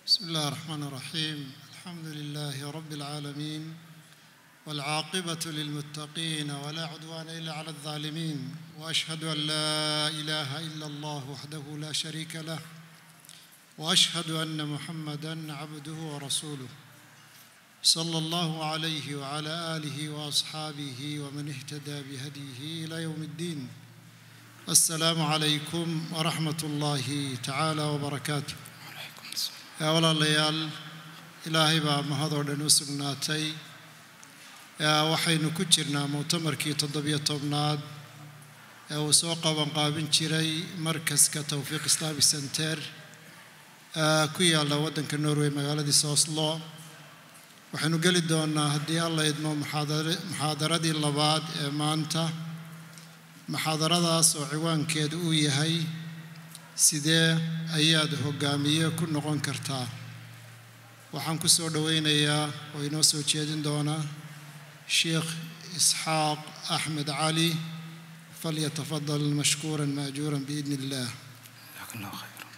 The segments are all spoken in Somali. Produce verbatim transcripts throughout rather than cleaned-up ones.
بسم الله الرحمن الرحيم. الحمد لله رب العالمين والعاقبة للمتقين ولا عدوان إلا على الظالمين، وأشهد أن لا إله إلا الله وحده لا شريك له، وأشهد أن محمدًا عبده ورسوله صلى الله عليه وعلى آله وأصحابه ومن اهتدى بهديه إلى يوم الدين. السلام عليكم ورحمة الله تعالى وبركاته. يا ولا ليال إلهي با مهدو دنوسقناتي يا وحين كجرنا مؤتمركي تضبية طبناد يا وسوق وانقابن جيري مركز كتوفيق إسلامي سنتر كويا الله ودنك النروي مغالدي سوسلو وحين قلت دونا هدي الله يدمو محاضرة محاضرة دي اللباد مانتا محاضرة داس وعوان كيد ويهي sidee ayaad hogaamiye ku noqon kartaa. waxaan ku soo dhaweynayaa oo inoo soo jeedin doona Sheikh Isxaaq Ahmed Ali falyatafaddal mashkuran maajuran biidnillah. jazakallahu khayran.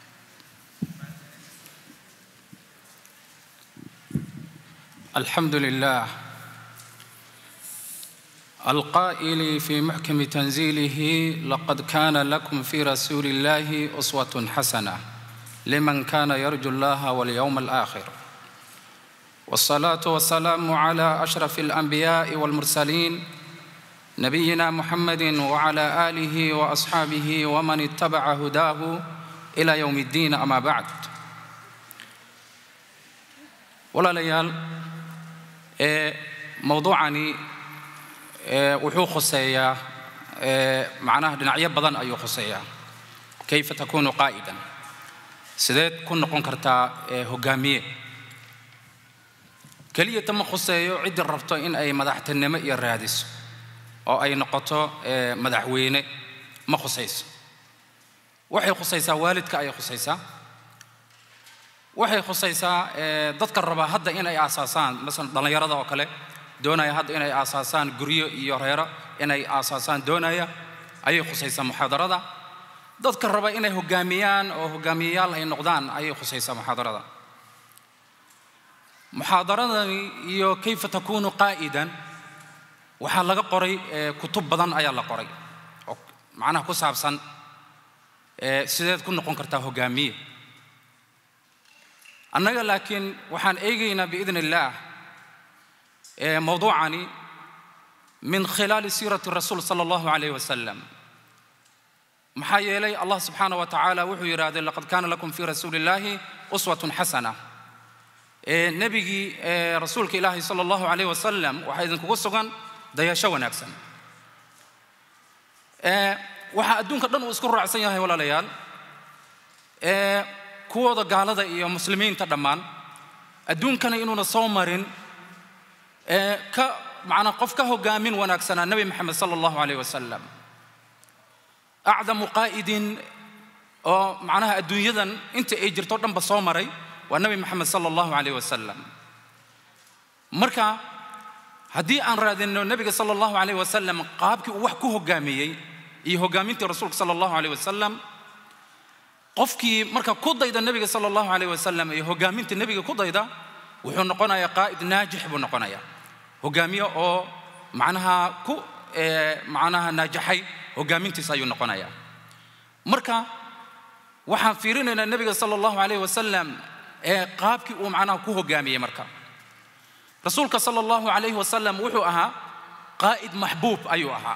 alhamdulillah القائل في محكم تنزيله لقد كان لكم في رسول الله أسوة حسنة لمن كان يرجو الله واليوم الآخر، والصلاة والسلام على أشرف الأنبياء والمرسلين نبينا محمد وعلى آله وأصحابه ومن اتبع هداه إلى يوم الدين. أما بعد، ولا ليال موضوعني wuxuu khuseeyaa macnaha dhinacyo badan ayuu khuseeyaa. kayfa takunu qaa'idan, sideed ku noqon kartaa hogaamiye. kaliya tama khuseeyo cid rabto in ay madaxtinimo iyo raadiso oo ay noqoto madaxweyne ma khuseyso. waxay khuseysaa waalidka ay khuseysaa, waxay khuseysaa dadka raba hadda in ay aasaasaan mesela dhalinyarada oo kale doonaya hadda inay aasaasaan guryo iyo reero inay aasaasaan doonaya ayay khuseysaa muxaadarada. dadka raba inay hogaamiyaan oo hogaamiyayaal ay noqdaan ayay khuseysaa muxaadarada. muxaadaradani iyo kayfa takunu qaa'idan waxaa laga qoray kutub badan ayaa la qoray oo macnaha ku saabsan sideed ku noqon kartaa hogaamiye. annaga laakiin waxaan eegaynaa biidnillaah موضوعني من خلال سيرة الرسول صلى الله عليه وسلم. محايا إلي الله سبحانه وتعالى وحو يراد لقد كان لكم في رسول الله أسوة حسنة. نبي رسولك إلهي صلى الله عليه وسلم وحيدن كوسغان ديا شو ناكسن. وحا أدونك دون أذكر رعسين ياهي ولا ليال كوضا قال هذا يا مسلمين تدمان أدون كان إنونا صومرين ka macna qof ka hogaamin wanaagsan nabi maxamed sallallahu alayhi wasallam. a'damu qaa'idin oo macnaha adduunyadan inta ay jirto dhanba soo maray waa nabi maxamed sallallahu alayhi wasallam. marka hadii aan raadino nabiga sallallahu alayhi wasallam qaabkii uu wax ku hogaamiyay iyo hogaaminta rasuulka sallallahu alayhi wasallam, qofkii marka ku dayda nabiga sallallahu alayhi wasallam iyo hogaaminta nabiga ku dayda wuxuu noqonayaa qaa'id naajix buu noqonayaa. hogaamiye oo macnaha ku macnaha naajaxay hogaamintiisa ayuu noqonayaa. marka waxaan fiirinaynaa nabiga sallallahu alayhi wasallam ee qaabkii uu macnaha ku hogaamiyay. marka rasuulka sallallahu alayhi wasallam wuxuu ahaa qaa'id mahbuub ayuu ahaa.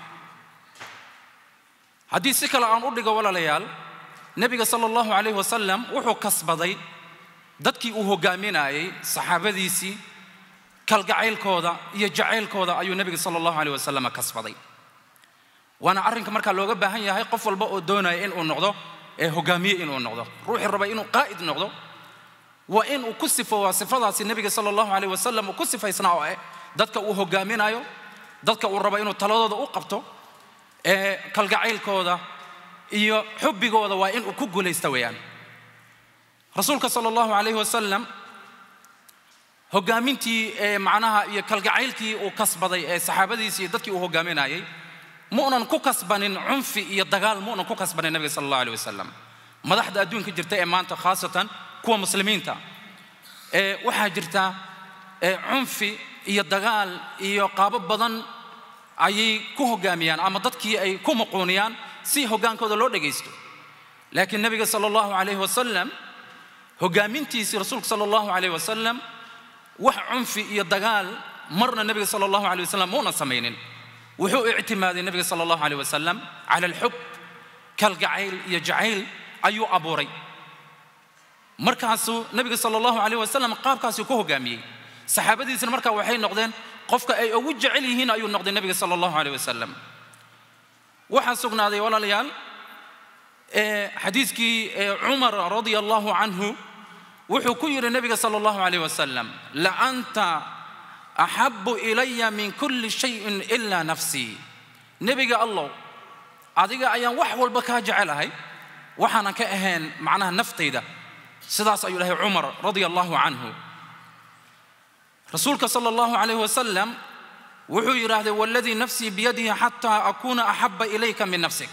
haddii si kale aan u dhigo walaalayaal, nabiga sallallahu alayhi wasallam wuxuu kasbaday dadkii uu hogaaminayay saxaabadiisii kalgacaylkooda iyo jacaylkooda ayuu nabiga sallallahu alayhi wasallam kasbaday. waana arrinka marka looga baahan yahay qof walba oo doonaya in uu noqdo ee hogaamiye in uu noqdo. ruuxi raba inuu qaa'id noqdo waa in uu ku sifo sifadaasi nabiga sallallahu alayhi wasallam uu ku sifaysnaa oo dadka uu hogaaminayo, dadka uu raba inuu taladooda u qabto ee kalgacaylkooda iyo xubbigooda waa in uu ku guuleysto weeyaan. rasuulka sallallahu alayhi wasallam hogaamintii macnaha iyo kalgacaylkii uu kasbaday ee saxaabadiisii dadkii uu hogaaminayay muunan ku kasbanin cunfi iyo dagaal muunan ku kasbanin nabiga sallallahu alayhi wasallam. madaxda adduunka jirta ee maanta khaasatan kuwa muslimiinta ee waxa jirta ee cunfi iyo dagaal iyo qaabo badan ayay ku hogaamiyaan ama dadkii ay ku muquuniyaan si hogaankooda loo dhageysto laakiin nabiga sallallahu alayhi wasallam hogaamintiisa rasuulka sallallahu alayhi wasallam wax cunfi iyo dagaal marna nabiga sallallahu alayhi wasallam muuna sameeynin wuxuu i'timaaday nabiga sallallahu alayhi wasallam ala al-hub kal ga'il iyo ja'il ayu abuuray markaasuu nabiga sallallahu alayhi wasallam qaabkaasuu ku hogaamiyay saxaabadiisna marka waxay noqdeen qofka ay ugu jecel yihiin ayuu noqday nabiga sallallahu alayhi wasallam waxa sugnaaday walaalayaal ee xadiiskii Umar radiyallahu anhu wuxuu ku yiri nabiga sallallahu alayhi wasallam la anta ahabbu ilayya min kulli shay'in illa nafsi nabiga allah adiga ayaan wax walba ka jecelahay waxaan ka ahayn macnaha naftayda sidaas ayuu ilaahay Umar radiyallahu anhu rasuulka sallallahu alayhi wasallam wuxuu yiraahday walladhi nafsi biyadihi hatta akuna ahabba ilayka min nafsik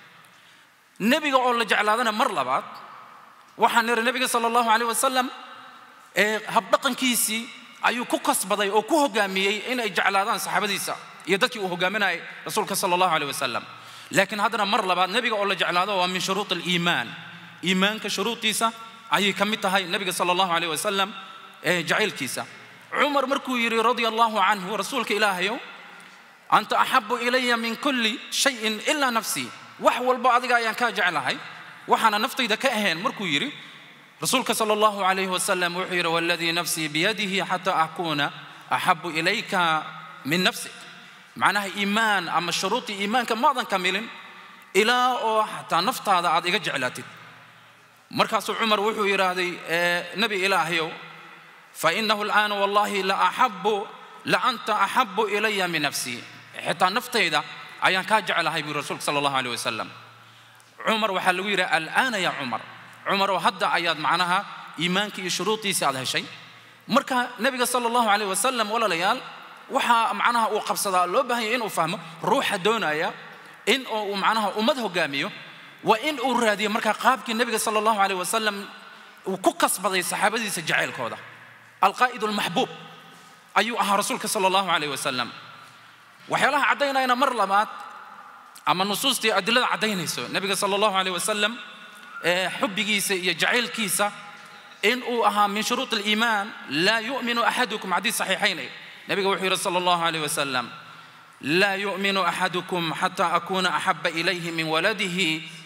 nabiga oo la jeclaadana mar labaad waxaan niri nabiga sallallahu alayhi wasallam ee habdaqankiisi ayuu ku kasbaday oo ku hogaamiyay in ay jeclaadaan saxaabadiisa iyo dadkii uu hogaaminay rasuulka sallallahu alayhi wasallam laakiin hadana mar labaad nabiga oo la jeclaado waa min shuruut al-iimaan iimaanka shuruutiisa ayay kamid tahay nabiga sallallahu alayhi wasallam ee jaceelkiisa Umar markuu yiri radiyallahu anhu rasuulka ilaahayo anta ahabbu ilayya min kulli shay'in illa nafsi wax walba adiga ayaan ka jecelahay waxana naftayda ka ahayn markuu yiri rasuulka sallallahu alayhi wasallam wuxuu yiri walladhi nafsi biyadihi hatta akuna ahabbu ilayka min nafsik macnaha iimaan ama shuruuti iimaanka maadan kamilin ilaa oo hatta naftaada aad iga jeclaatid markaasuu Umar wuxuu yiraahday nabi ilaahayo fa innahu al'an wallahi la ahabbu la anta ahabbu ilayya min nafsi hatta naftayda ayaan ka jecelahay bi rasuulka sallallahu alayhi wasallam Umar waxa lagu yiri al'ana ya Umar Umar hadda ayaad macnaha iimaanka iyo shuruutiisa aad heshay marka nabiga sallallahu alayhi wasallam walaalayaal waxa macnaha uu qabsadaa loo baahan yahay in uu fahmo ruuxa doonaya in uu macnaha ummad hogaamiyo wa in uu raadiyo marka qaabkii nabiga sallallahu alayhi wasallam uu ku kasbaday saxaabadiisa jaceelkooda القائد المحبوب أيها رسولك صلى الله عليه وسلم وحيالها عدينا إنا مر لمات أما النصوص دي أدلة عدينا يسو النبي صلى الله عليه وسلم حب كيسة يجعل كيسة إن أها من شروط الإيمان لا يؤمن أحدكم حديث صحيحين النبي وحير صلى الله عليه وسلم لا يؤمن أحدكم حتى أكون أحب إليه من ولده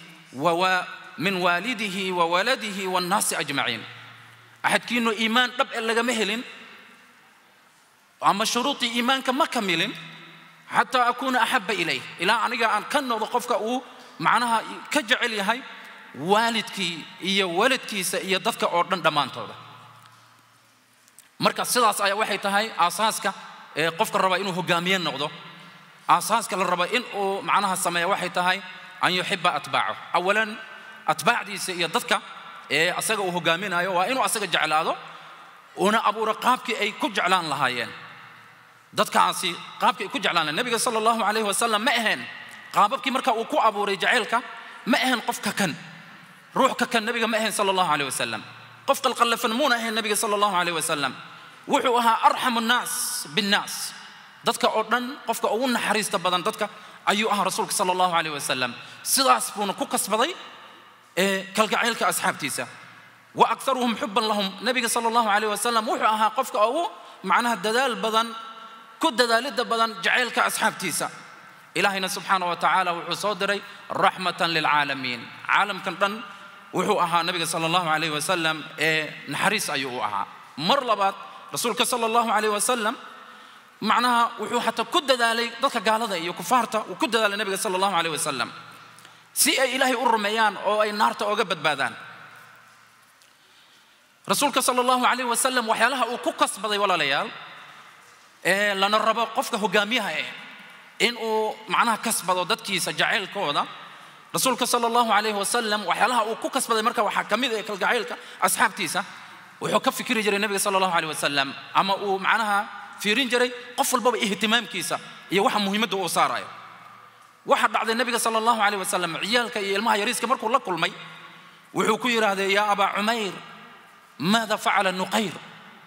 ومن والده وولده والناس أجمعين أحد كينو إيمان رب إلا مهلين أما شروط إيمان كما كملين حتى أكون أحب إليه إلى أن أن كان وقفك أو معناها كجعل هاي والدك إيا والدك إيا ضفك أردن دمان تودا مركز سلاس آية واحد هاي أساسك قفك الربا إنه هجاميا نقضه أساسك الربا إنه معناها السماء واحد هاي أن يحب أتباعه أولا أتباع دي إيا ضفك ee asaga uu hogaaminayo waa inuu asaga jeclaado una abuuro qaabkii ay ku jeclaan lahaayeen dadkaasi qaabkii ay ku jeclaan nabiga sallallahu alayhi wasallam ma ahayn qaababkii marka uu ku abuuray jaceelka ma ahayn qofka kan ruuxka kan nabiga ma ahayn sallallahu alayhi wasallam qof qalqalafan muuna ahayn nabiga sallallahu alayhi wasallam wuxuu ahaa arhamun naas bin naas dadka oo dhan qofka ugu naxariista badan dadka ayuu ahaa rasuulka sallallahu alayhi wasallam sidaas buu ku kasbaday كالجعيلك أصحاب تيسا وأكثرهم حبا لهم نبي صلى الله عليه وسلم وحها قفك أو معناها الدلال بدن كد دلال بدن جعيلك أصحاب تيسا إلهنا سبحانه وتعالى وحصادري رحمة للعالمين عالم كنتن وحوها نبي صلى الله عليه وسلم نحريس أيوها مرلبات رسولك صلى الله عليه وسلم معناها وحو حتى كد دلال ذلك قال هذا يكفارته وكد دلال النبي صلى الله عليه وسلم si ay ilaahay u rumeeyaan oo ay naarta uga badbaadaan rasuulka sallallahu alayhi wasallam waxyaalaha uu ku kasbaday walaalayaal ee lana rabo qofka hogaamiyaha ah in uu macnaha kasbado dadkiisa jaceelkooda rasuulka sallallahu alayhi wasallam waxyaalaha uu ku kasbaday marka waxa kamid ah kalgaceelka asxaabtiisa wuxuu ka fikiri jiray nabiga sallallahu alayhi wasallam ama uu macnaha fiirin jiray qof walba ihtimaamkiisa iyo waxa muhiimada uu saarayo waxa dhacday nabiga sallallahu alayhi wasallam ciyaalka iyo ilmaha yariiska markuu la kulmay wuxuu ku yiraahday ya aba umayr ماذا فعل النقير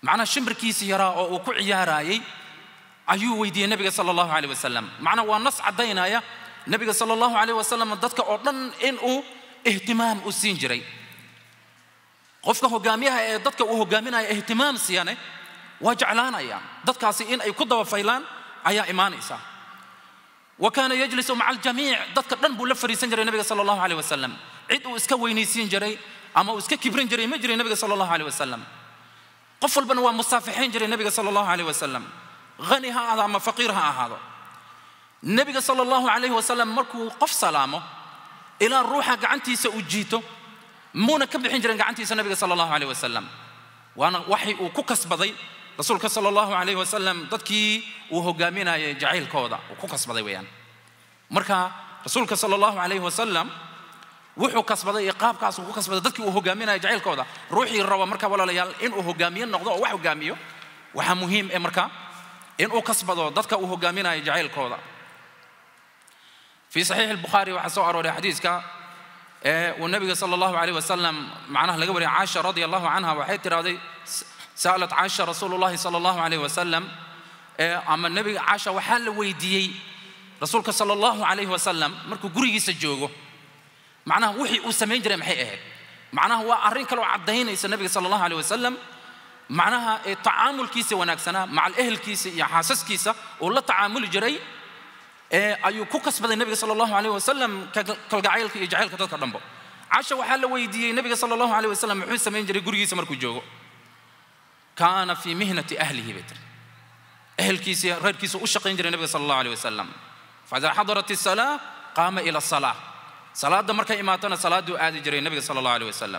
macna shimbirkiisa yaraa oo uu ku ciyaarayay ayuu weydiiyay nabiga sallallahu alayhi wasallam macna waa nas cadaynaya nabiga sallallahu alayhi wasallam dadka oo dhan in uu ihtimaam u siin jiray qofka hogaamiyaha ee dadka uu hogaaminayo ihtimaam siiyane waa jeclaanaya dadkaasi in ay ku daba faylaan ayaa iimaanaysa وكان يجلس مع الجميع ضدك دن بو لفريسن جري النبي صلى الله عليه وسلم عيد او اسكا وينيسين جري اما او اسكا كبرين جري ما جري النبي صلى الله عليه وسلم قفل بنوا مصافحين جري النبي صلى الله عليه وسلم غني هذا اما فقيرها هذا النبي صلى الله عليه وسلم مركو قف سلامه الى الروح غعنتي سوجيته مونا كبخين جري غعنتي النبي صلى الله عليه وسلم وانا وحي او ككسبدي رسولك صلى الله عليه وسلم dadkii uu hogaaminayay jaceelkooda uu ku kasbaday weeyaan marka rasuulka صلى الله عليه وسلم wuxuu kasbaday qaabkaas uu ku kasbaday dadkii uu hogaaminayay jaceelkooda ruuxii raba marka walaalayaal in uu hogaamiyo noqdo oo wax hogaamiyo waxa muhiim ee marka in uu kasbado dadka uu hogaaminayay jaceelkooda في صحيح البخاري وحسوا أروي حديثك والنبي صلى الله عليه وسلم معناه لقبل عائشة رضي الله عنها وحيت راضي سألت عائشة رسول الله صلى الله عليه وسلم أما النبي عائشة وحال ويديي رسولك صلى الله عليه وسلم مركو قريجي سجوجو معناه وحي أسمين جري محيه معناه هو أرين كلو عدهين يس النبي صلى الله عليه وسلم معناها التعامل كيسة وناكسنا مع الأهل كيسة يا حاسس كيسة ولا تعامل جري أيو كوكس بدل النبي صلى الله عليه وسلم كالجعيل يجعل كذا كرنبو عائشة وحال ويديي النبي صلى الله عليه وسلم محي سمين جري قريجي سمركو جوجو كان في مهنة أهله بيتر أهل كيسي غير كيسي أشقين جري النبي صلى الله عليه وسلم فإذا حضرت الصلاة قام إلى الصلاة صلاة دمرك إماتنا صلاة دو آدي جري النبي صلى الله عليه وسلم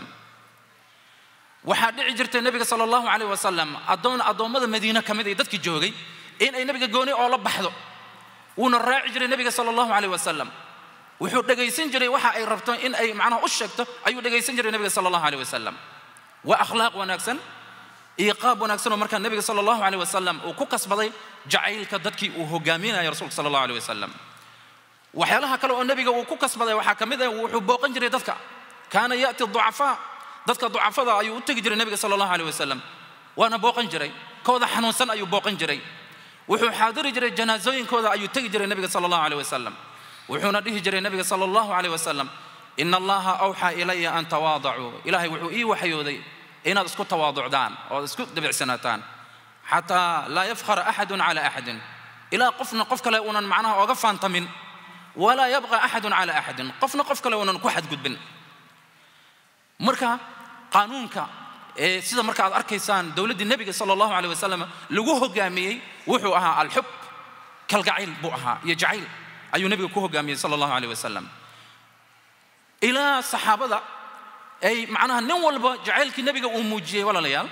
وحاد عجرت النبي صلى الله عليه وسلم أدون أدون ماذا مدينة كمدة يدك جوجي إن أي نبي جوني أول بحثه ونراعي جري النبي صلى الله عليه وسلم وحود دقي سنجري وحا أي ربطان إن أي معناه أشقته أيو دقي سنجري النبي صلى الله عليه وسلم وأخلاق ونكسن إيقاب ونكسن ومركان النبي صلى الله عليه وسلم وكوكس بدي جعيل كدتكي وهجامينا يا رسول صلى الله عليه وسلم وحيالها كلو النبي وكوكس بدي وحكم ذا وحبوق جري دتك كان يأتي الضعفاء دتك ضعفاء أيو تجري النبي صلى الله عليه وسلم وأنا بوق جري كوذا حنون سن أيو بوق جري وحو حاضر جري جنازين كوذا أيو تجري النبي صلى الله عليه وسلم وحو نديه جري النبي صلى الله عليه وسلم إن الله أوحى إلي أن تواضعوا إلهي وحو إي وحيودي إن اسكو تواضع دان أو اسكو دبع سنتان حتى لا يفخر أحد على أحد إلى قفنا قفك لا يؤمن معناها وقف أنت من ولا يبغى أحد على أحد قفنا قفك لا يؤمن كوحد قد بن مركا قانونك إيه سيدا مركا أركيسان دولة النبي صلى الله عليه وسلم لقوه قامي وحوها الحب كالقعيل بوها يجعيل أي نبي كوه قامي صلى الله عليه وسلم إلى صحابة أي معناها نول جعلك النبي أموجي ولا ليال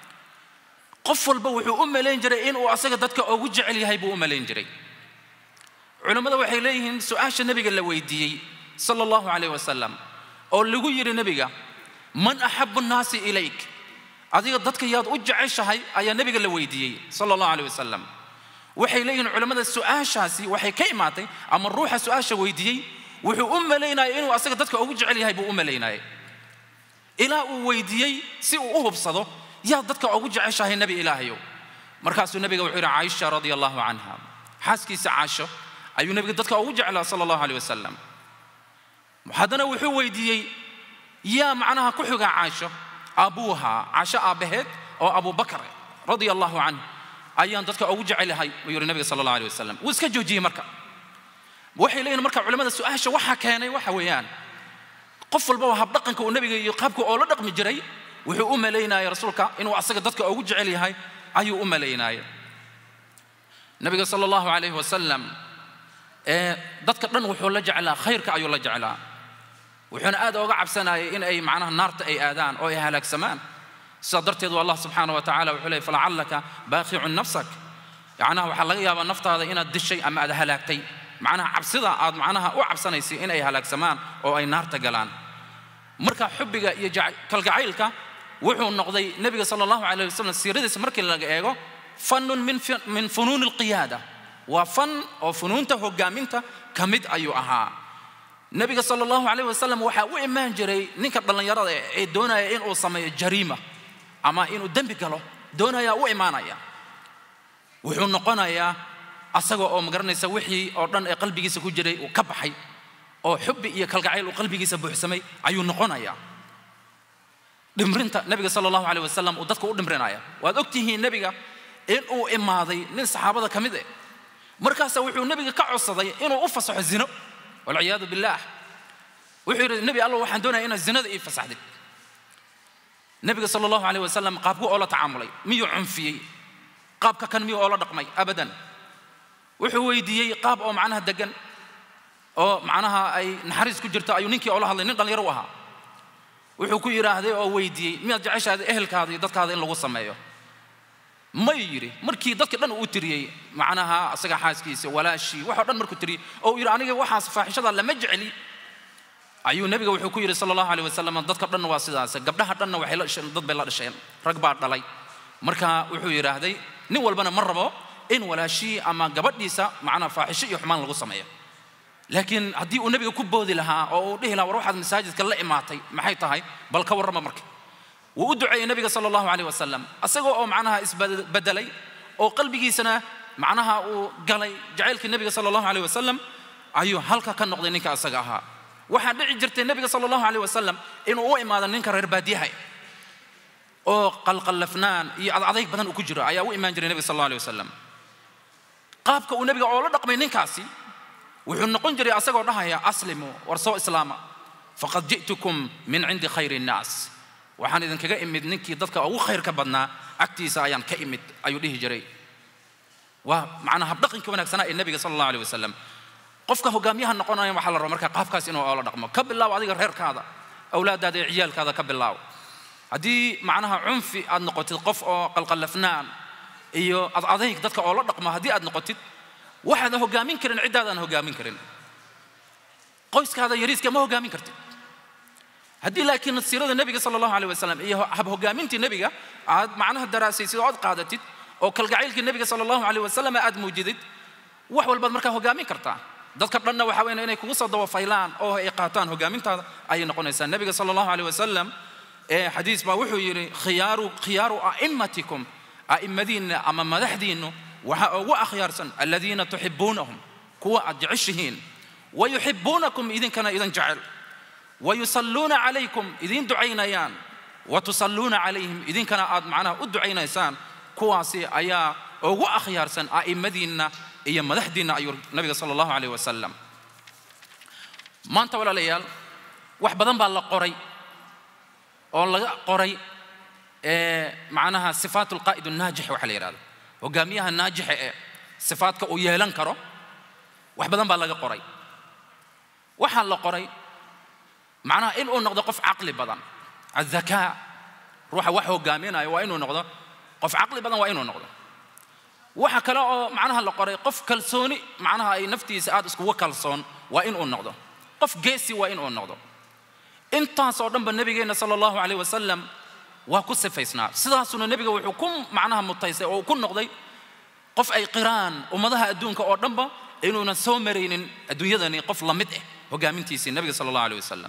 قفل بوحي أم لينجري إن وأسقطتك أو جعل هاي بو أم لينجري علماء وحي ليهن سؤال النبي اللي ويدي صلى الله عليه وسلم أو اللي يقول النبي من أحب الناس إليك هذه ضدك ياد أجعل شهي أي النبي اللي ويدي صلى الله عليه وسلم وحي ليهن علماء السؤال شاسي وحي كيماتي أما الروح سؤال ويدي وحي أم لينا إن وأسقطتك أو جعل هاي بو أم لينا إلى ويديي سي أوه بصدو يا ضدك أوجع عيشه النبي إلهيو مركز النبي وحير عائشة رضي الله عنها حاسكي سعاشة أي النبي ضدك أوجع على صلى الله عليه وسلم وحدنا وحو ويديي يا معناها كحوق عائشة أبوها عائشة أبهد أو أبو بكر رضي الله عنه أيان ضدك أوجع لهاي ويقول النبي صلى الله عليه وسلم واسكجو جي مركب وحي لين مركب علماء السؤال وحا كاني وحا ويان قفل بوا هبدقنك والنبي يقابك أو لا دقم جري وحو أم لينا يا رسولك إنه أسقط ضدك أو جعلي هاي أيو أم لينا النبي صلى الله عليه وسلم ضدك رن وحو لا جعلا خيرك أيو لا جعلا وحنا آد أوقع بسنة إن أي معناها النار أي آذان أو هلاك سمان صدرت يد الله سبحانه وتعالى وحلي فلعلك باخع نفسك يعني وحلقيها بالنفط هذا إن الدشي أما هذا هلاكتي معناها عبسدا عاد معناها أو عبسنا يصير إن أي هلاك سمان أو أي نار تجلان مركا حبك يجع كالجعيلك وحو النقضي النبي صلى الله عليه وسلم السيرة مركا اللي فن من من فنون القيادة وفن أو فنون تهجامنته كمد أيها النبي صلى الله عليه وسلم وحا وإيمان جري نك بدنا يرى دونا إن أو سمي جريمة أما إنه دم بقلو doonaya u imaanaya wuxuu noqonayaa asaga oo magaranaysa wixii oo dhan ee qalbigiisa ku jiray uu ka baxay oo xubbi iyo kalgacayl uu qalbigiisa buuxsamay ayuu noqonayaa dhimrinta nabiga sallallahu alayhi wasallam uu dadku u dhimrinaya waad ogtihiin nabiga in uu imaaday nin saxaabada kamid ah markaas wuxuu nabiga ka codsaday inuu u fasaxo zino wal iyad billah wuxuu yiri nabi allah waxaan doonayaa inaad zinada ii fasaxdid nabiga sallallahu alayhi wasallam qaabku oo la tacaamulay miyuu cunfiyay qaabka kan miyuu oo la dhaqmay abadan wuxuu weydiiyay qaab oo macnaha degan oo macnaha ay naxariis ku jirto ayuu ninkii oo la hadlay nin dhalinyaro u ahaa wuxuu ku yiraahday oo weydiiyay miyaad jeceshahay ehelkaada iyo dadkaada in lagu sameeyo ma yiri markii dadka dhan uu tiriyay macnaha asaga xaaskiisa walaashi waxa dhan markuu tiriyay oo yiri aniga waxa faaxishada lama jeceli ayuu nabiga wuxuu ku yiri sallallahu alayhi wasallam dadka dhan waa sidaas gabdhaha dhan waxay la dhasheen dad bay la dhasheen rag baa dhalay marka wuxuu yiraahday nin walbana ma rabo in walaashi ama gabadhiisa macnaha faaxisho iyo xumaan lagu sameeyo laakiin hadii uu nabiga ku boodi lahaa oo uu dhihi lahaa war waxaad masaajidka la imaatay maxay tahay bal ka warrama marka wuu u duceeyay nabiga sallallahu alayhi wasallam asagoo oo macnaha isbadalay oo qalbigiisana macnaha uu galay jaceelkii nabiga sallallahu alayhi wasallam ayuu halka ka noqday ninka asaga ahaa waxa dhici jirtay nabiga sallallahu alayhi wasallam inuu u imaado ninka reer baadiyaha oo qalqalafnaan iyo adayg badan uu ku jiro ayaa u imaan jiray nabiga sallallahu alayhi wasallam qaabka uu nabiga oo la dhaqmay ninkaasi wuxuu noqon jiray asagoo dhahaya aslimu war soo islaama faqad ji'tukum min 'indi khayri an-nas waxaan idin kaga imid ninkii dadka ugu khayrka badnaa agtiisa ayaan ka imid ayuu dhihi jiray waa macnaha habdhaqanka wanaagsanaa ee nabiga sallallahu alayhi wasallam qofka hogaamiyaha noqonaya waxa la rabo marka qaabkaas inuu oo la dhaqmo ka bilaw adiga reerkaada awlaadaada iyo ciyaalkaada ka bilaw hadii macnaha cunfi aad noqotid qof oo qalqalafnaan iyo adayg dadka oo la dhaqmo hadii aad noqotid waxaad hogaamin karin cidaadaan hogaamin karin qoyskaada yariiska ma hogaamin kartid hadii laakiin siirada nabiga sallallahu alayhi wasallam iyo hab hogaamintii nabiga aad macnaha daraasaysid oo aad qaadatid oo kalgacaylkii nabiga sallallahu alayhi wasallam aad muujidid wax walba marka hogaamin kartaa dadka dhanna waxa weyn inay kugu soo dawafaylaan oo ay qaataan hogaamintaada ay noqonaysaa nabiga sallallahu alayhi wasallam ee xadiis baa wuxuu yiri khiyaaru khiyaaru a'immatikum a'immadina ama madaxdiinu waxa ugu akhyaarsan alladina tuhibbunahum kuwa ajcishiin wa yuhibbunakum idinkana idan jacel wa yusalluna alaykum idin ducaynayaan wa tusalluna alayhim idinkana aad macnaha u ducaynaysaan kuwaasi ayaa ugu akhyaarsan a'immadina iyo madaxdiina ayuu nabiga sallallahu alayhi wasallam maanta walaalayaal wax badan baa la qoray oo laga qoray ee macnaha sifaatul qaa'id an-naajih waxa la yiraahdo hogaamiyaha naajix ee sifaadka uu yeelan karo wax badan baa laga qoray waxa la qoray macnaha in uu noqdo qof aqli badan az-zakaa ruuxa wax hogaaminayo waa inuu noqdo qof aqli badan waa inuu noqdo waxa kale oo macnaha la qoray qof kalsooni macnaha ay naftiisa aad isku kalsoon waa inuu noqdo qof geesi waa inuu noqdo intaas oo dhanba nabigeena sallallahu alayhi wasallam waa ku sifaysnaa sidaasuna nabiga wuxuu ku macnaha mutaysay oo ku noqday qof ay qiraan ummadaha adduunka oo dhanba inuuna soo mareynin adduunyadani qof la mid ah hogaamintiisa nabiga sallallahu alayhi wasallam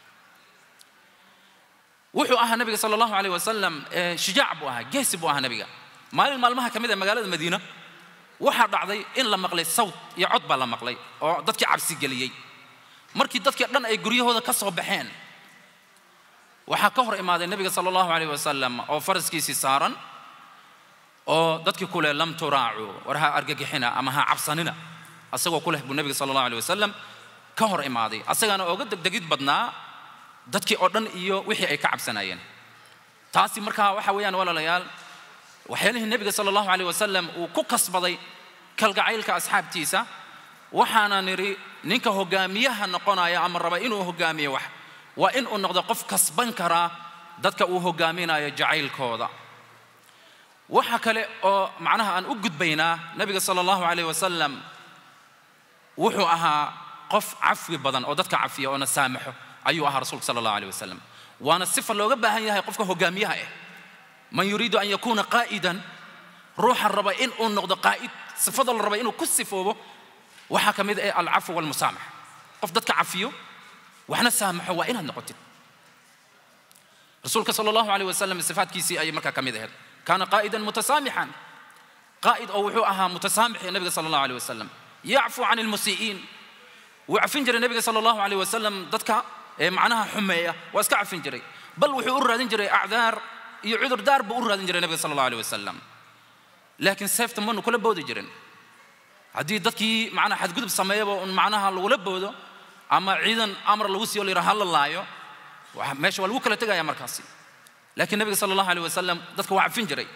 wuxuu ahaa nabiga sallallahu alayhi wasallam shijaac buu ahaa geesi buu ahaa nabiga maalin maalmaha kamid ah magaalada Madiina waxa dhacday in la maqlay sawt iyo cod baa la maqlay oo dadkii cabsi galiyay markii dadkii dhan ay guryahooda ka soo baxeen waxa ka hor imaaday nabiga sallallahu alayhi wasallam oo faraskiisi saaran oo dadkii kule lam turaacu warha argagixina ama ha cabsanina asagoo kule buu nabiga sallallahu alayhi wasallam ka hor imaaday asagana ooga degdegid badnaa dadkii oo dhan iyo wixii ay ka cabsanayeen taasi marka waxa weeyaan walaalayaal waxyaalaha nabiga sallallahu alayhi wasallam uu ku kasbaday kalgacaylka asxaabtiisa waxaana niri ninka hogaamiyaha noqonaya ama raba inuu hogaamiyo wax waa in uu noqdo qof kasban kara dadka uu hogaaminayo jacaylkooda waxa kale oo macnaha aan u gudbaynaa nabiga sallallahu alayhi wasallam wuxuu ahaa qof afwi badan oo dadka cafiyo oo nasaamaxo ayuu ahaa rasuulka sallallahu alayhi wasallam waana sifa looga baahan yahay qofka hogaamiyaha ah man yuriidu an yakuna qaa'idan ruuxa raba in uu noqdo qaa'id sifada la raba inuu ku sifoobo waxa kamid ah al-afw wal musaamah qof dadka cafiyo waxna saamaxo waa inaad noqotid rasuulka sallallahu alayhi wasallam sifaadkiisii ay markaa kamid ahayd كان قائدا متسامحا قائد أو وحوءها متسامح النبي صلى الله عليه وسلم يعفو عن المسيئين وعفين جري النبي صلى الله عليه وسلم ضدك معناها حمية واسكع عفين جري بل وحو أرادين جري أعذار يعذر دار بأرادين جري النبي صلى الله عليه وسلم لكن سيفت منه كل بودي جرين هذه ضدك معنا حد قدب سماية ومعناها الولب بوده أما عيدا أمر الوسي اللي رهال الله يو ماشي والوكلة تجا يا مركزي لكن النبي صلى الله عليه وسلم ضدك وعفين جري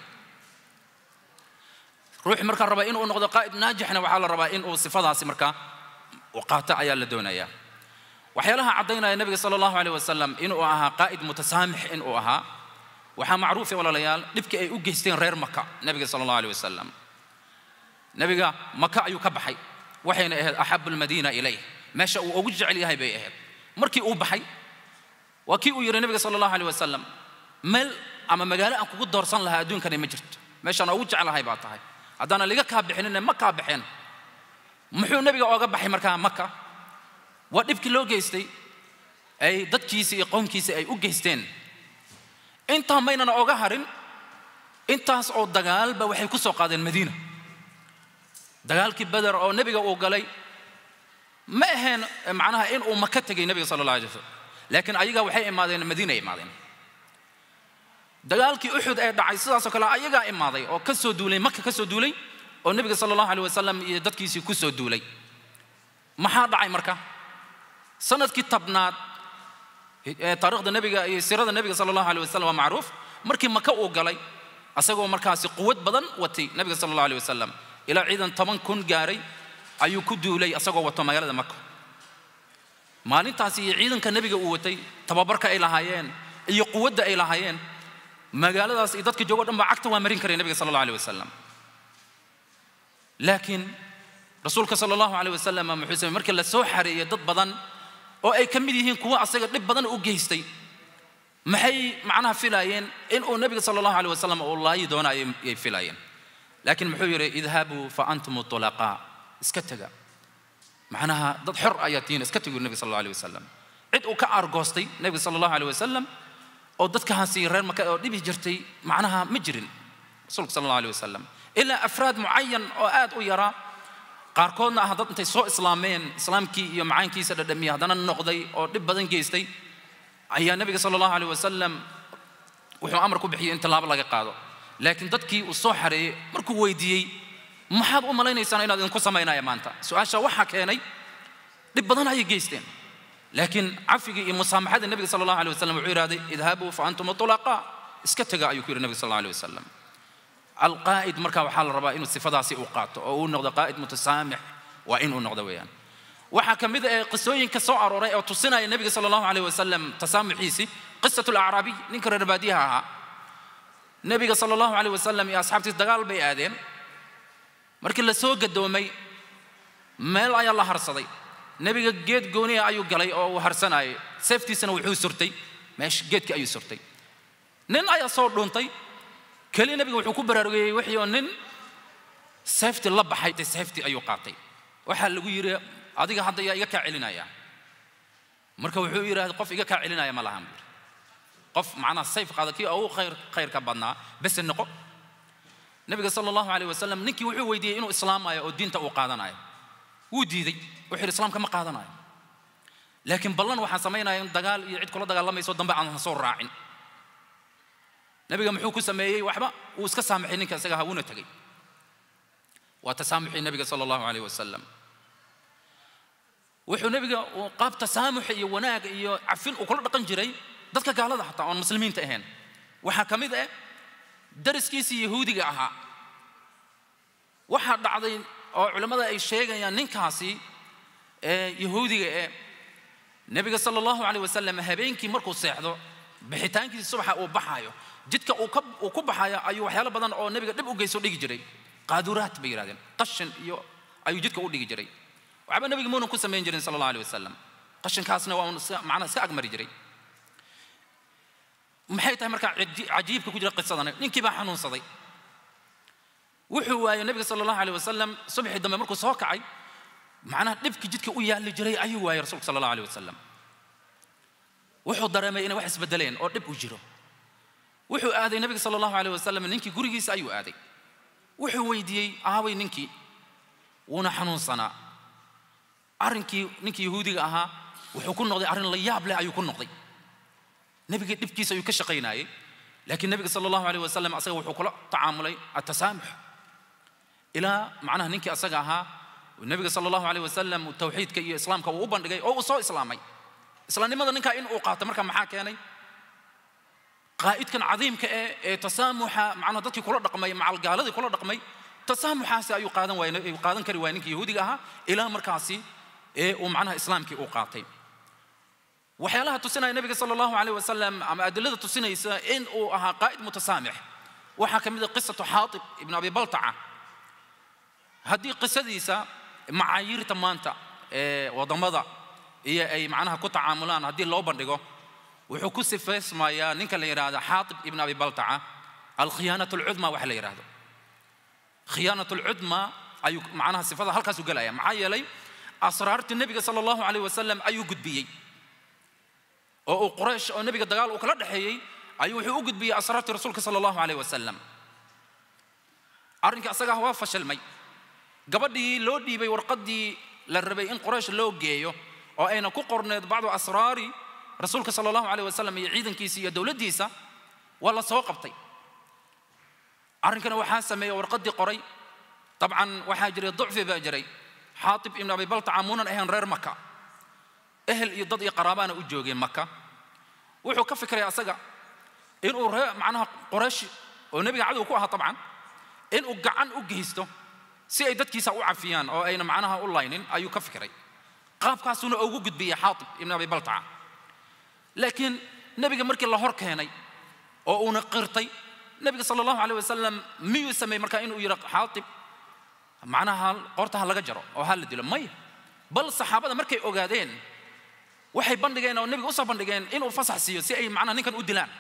روح مركا الربائين ونقض قائد ناجحنا وحال الربائين وصفاتها سمركا وقاطع يا لدونيا وحيالها عضينا النبي صلى الله عليه وسلم إنه أها قائد متسامح إنه أها وحا معروف ولا ليال نبكي أي أجهستين غير مكة النبي صلى الله عليه وسلم نبي مكة يكبحي وحين أحب المدينة إليه ماشى وأوجع لي هاي بيهد مركي أوبحي وكي يرى النبي صلى الله عليه وسلم مل أما مجال أنكو قد درسان لها دون كان مجرد ماشى أنا أوجع لها هاي بعطاها هذانا اللي كابحين إن مكة بحين محو النبي أوجبحي مركها مكة ونبكي لو جيستي أي ضد كيسي قوم كيسي أي أوجهستين أنت ماينا أوجهرين أنت أصعد دجال بوحي كسو قاد المدينة دجال كي بدر أو نبي أوجلي ما هن معناها إن أو مكة تجي النبي صلى الله عليه وسلم لكن أيجا وحي إمادين المدينة إمادين دجال كي أحد أي دعي صلاة سكلا أيجا إمادي أو كسو دولي مكة كسو دولي أو النبي صلى الله عليه وسلم ضد كيسي كسو دولي ما حد دعي مركه سنة كتابنا تاريخ النبي سيرة النبي صلى الله عليه وسلم معروف مركي مكة وقالي أسقوا مركاسي قوة بدن وتي النبي صلى الله عليه وسلم إلى عيدا طبعا كن جاري أيو كدو لي أسقوا وتو مجال مكة مالين تاسي عيدا كان النبي قوتي تبارك إلى هايين أي قوة إلى هايين مجال داس إذا كجوار ما عكت وامرين كري النبي صلى الله عليه وسلم لكن رسولك صلى الله عليه وسلم محسن مركي لسوحري ضد بدن oo ay kamid yihiin kuwa asaga dib badan u geystay maxay macnaha filayeen in uu nabiga sallallahu alayhi wasallam oo laayi doona ay filayeen laakiin muxuu yiri idhabu fa antum tulaqa iska taga macnaha dad xor ayatiin iska tago nabiga sallallahu alayhi wasallam cid uu ka argoostay nabiga sallallahu alayhi wasallam oo dadka haasi reer maka oo dhibi jirtay macnaha ma jirin rasuulka sallallahu alayhi wasallam ila afraad muayyan oo aad u yara qaarkoodna ah dad intay soo islaameen islaamkii iyo macaankiisa dhadhamiya hadana noqday oo dib badan geystay ayaa nabiga sallallahu alayhi wasallam wuxuu amar ku bixiyay in talaabo laga qaado laakiin dadkii uu soo xareeyay markuu weydiiyay maxaad u malaynaysan inaad idinku sameeynaaya maanta su'aasha waxa keenay dib badan ay geysteen laakiin afigi iyo musaamaxada nabiga sallallahu alayhi wasallam wuxuu yiraahday idhabu fa antum tulaqa iska taga ayuu ku yiri nabiga sallallahu alayhi wasallam القائد مركا وحال الربا إنه صفة سي أوقات أو نقد قائد متسامح وإنه نقد ويان وحكم إذا قصوين كسوعر ورأي أو تصنع النبي صلى الله عليه وسلم تسامح عيسي قصة الأعرابي ننكر رباديها النبي صلى الله عليه وسلم يا أصحاب تدقال بيادين مركا لسوق الدومي ما لا يلا هرصدي النبي جيت جوني أيو قلي أو هرسناي سيفتي سنة وحوي سرتي ماش جيت كأيو سرتي نين أي صور دونتي كلي النبي وحكوا برارجي وحيونن سيفتي الله بحيت سيفتي أيو قاطي وحال لقيرة عادي حد يجاك علينا يا مركب وحيرة قف يجاك علينا يا ملهم قف معنا السيف هذا كي أو خير خير كبرنا بس النقط النبي صلى الله عليه وسلم نكي وحي ويدي إنه إسلام يا الدين تأو قادنا يا ودي ذي وحي الإسلام كما قادنا يا لكن بلن وحن سمينا يوم دجال يعيد كل دجال الله ما يسود دم عن صور راعين نبي محو كسميه وحبا وسكسامحين كسجها هون تجي وتسامح النبي صلى الله عليه وسلم وحو نبي وقاب تسامح وناق عفين وكل رقم جري ذاتك قال هذا حتى المسلمين تهين وحكم إذا درس كيسي يهودي جاها واحد بعض علماء الشيء يعني نكاسي يهودي النبي صلى الله عليه وسلم هبينك مركو ساعده بحيتانك الصبح أو بحايو جدك أو كب أو كب حياة أيوة حياة بدن أو النبي قد بقى يسوي جري قادورات بيرادين قشن يو أيوة جدك أو جري وعب النبي مونو كسر من جرين صلى الله عليه وسلم قشن كاسنا ومعنا ساق مري جري محيط مركع عجيب كوجر قصة أنا نين كباح حنون صدي وحوا النبي صلى الله عليه وسلم صبح الدم مركو ساقعي معنا نبكي جدك ويا اللي جري أيوة يا رسول صلى الله عليه وسلم وحوا درامي إنه وحس بدلين أو نب وجرو wuxuu aaday nabiga sallallahu alayhi wasallam ninkii gurigiisa ayuu aaday wuxuu weydiiyey aaway ninkii wuna xanuunsanaa arrinkii ninkii yahuudiga ahaa wuxuu ku noqday arrin la yaab leh ayuu ku noqday nabiga dibkiisa ayuu ka shaqeynayay laakiin nabiga sallallahu alayhi wasallam asaga wuxuu kula tacaamulay at-tasaamuh ila macnaha ninkii asaga ahaa nabiga sallallahu alayhi wasallam tawxiidka iyo islaamka uu u bandhigay oo uu soo islaamay islaamnimada ninka in uu qaato marka maxaa keenay qaa'idkan cadiimka ee tasaamuxa macnaha dadkii kula dhaqmay macal gaaladii kula dhaqmay tasaamuxaasi ayuu qaadan waayay ayuu qaadan kari waayay ninkii yahuudiga ahaa ilaa markaasi ee uu macnaha islaamkii uu qaatay waxyaalaha tusinaya nabiga sallallahu alayhi wasallam ama adillada tusinaysa in uu ahaa qaa'id mutasaamix waxa kamid ah qisatu Haatib ibn Abi Balta'a haddii qisadiisa macaayirta maanta ee wadamada iyo ay macnaha ku tacaamulaan haddii loo bandhigo wuxuu ku sifaysmayaa ninka la yiraahdo Haatib ibn Abi Balta'a al-khiyaanatu al-udma waxa la yiraahdo khiyaanatu al-udma ayuu macnaha sifada halkaas u galaya maxaa yeelay asraarta nabiga sallallahu alayhi wasallam ayuu gudbiyay oo quraysh oo nabiga dagaal uu kala dhaxeeyay ayuu wuxuu u gudbiyay asraarta rasuulka sallallahu alayhi wasallam arrinka asaga waa fashilmay gabadhii loo dhiibay warqadii la rabay in quraysh loo geeyo oo ayna ku qorneed bacdu asraari rasuulka sallallahu alayhi wasallam iyo ciidankiisa iyo dawladdiisa wala soo qabtay arrinkana waxa sameeyay warqadii qoray tabcan waxa jiray ducfi baa jiray Haatib ibn Abi Balta'a muunan ahayn reer Makka ehl iyo dad iyo qaraabana u joogeen Makka wuxuu ka fikray asaga in uu macnaha quraysh oo nabiga cadu ku ahaa tabcan in uu gacan u geysto si ay dadkiisa u cafiyaan oo ayna macnaha u laynin ayuu ka fikray qaabkaasuna ugu gudbiyay Haatib ibn Abi Balta'a laakiin nabiga markii la hor keenay oo uu qirtay nabiga sallallahu alayhi wasallam miyuu sameey marka inuu yiraahdo Haatib macnaha qortaha laga jaro oo hal dilo may bal saxaabada markay ogaadeen waxay bandhigeen oo nabiga u soo bandhigeen inuu fasax siiyo si ay macnaha ninkan u dilaan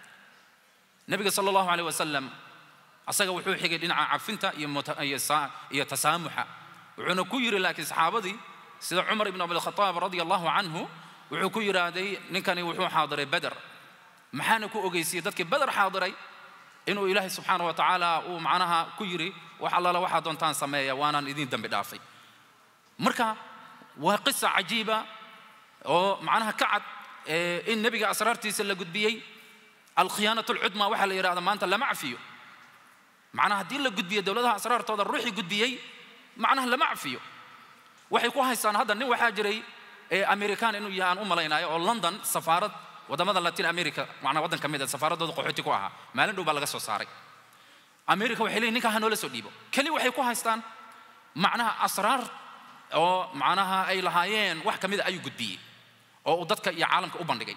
nabiga sallallahu alayhi wasallam asaga wuxuu xigay dhinaca cafinta iyo iyo tasaamuxa wuxuuna ku yiri laakiin saxaabadii sida Umar ibn Abi al-Khattab radiyallahu anhu wuxuu ku yiraaday ninkani wuxuu xaadiray Badr maxaana ku ogeysiyay dadkii Badr xaadiray inuu Ilaahay subhanahu wa ta'ala uu macnaha ku yiri wax alla waxa doontaan sameeya waanaan idin dambi dhaafay marka waa qissa ajiiba oo macnaha kacad in nabiga asraartiisa la gudbiyay al-khiyaanatu al-udma waxa la yiraahdo maanta lama cafiyo macnaha hadii la gudbiyo dawladaha asraartooda ruuxi gudbiyay macnaha lama cafiyo waxay ku haystaan hadda nin waxa jiray ee American inuu yahan u malaynayo oo London safaarad wadamada Latin America macnaha wadan kamid ah safaaradooda qaxooti ku ahaa maalin dhow baa laga soo saaray America waxay leeyihiin ninka hanoo la soo dhiibo kali waxay ku haystaan macnaha asraar oo macnaha ay lahaayeen wax kamid ah ayuu gudbiyay oo dadka iyo caalamka u bandhigay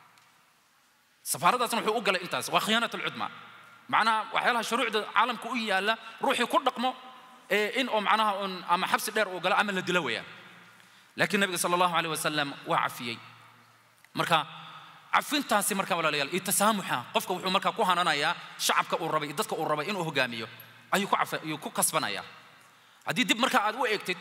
safaaradaasna wuxuu u galay intaas waa khiyaanatu al-udma macnaha waxyaalaha shuruucda caalamka u yaala ruuxii ku dhaqmo ee in oo macnaha ama xabsi dheer oo gala ama la dilo weeyaan laakiin nabiga sallallahu alayhi wasallam waa cafiyay marka cafintaasi marka walaalayaal itasaamuxa qofka wuxuu marka ku hananayaa shacabka uu rabay dadka uu rabay inuu hogaamiyo ayuu ku ayuu ku kasbanaya hadii dib marka aad u eegtid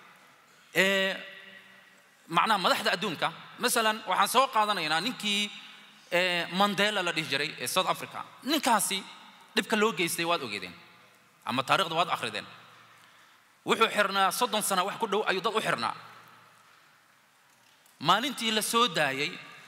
ee macnaha madaxda adduunka midalan waxaan soo qaadanaynaa ninkii ee Mandela la dhigi jiray ee South Africa ninkaasi dibka loo geystay waad ogeedeen ama taariikhda waad akhrideen wuxuu xirnaa soddon sano wax ku dhow ayuu dad u xirnaa maalintii la soo daayay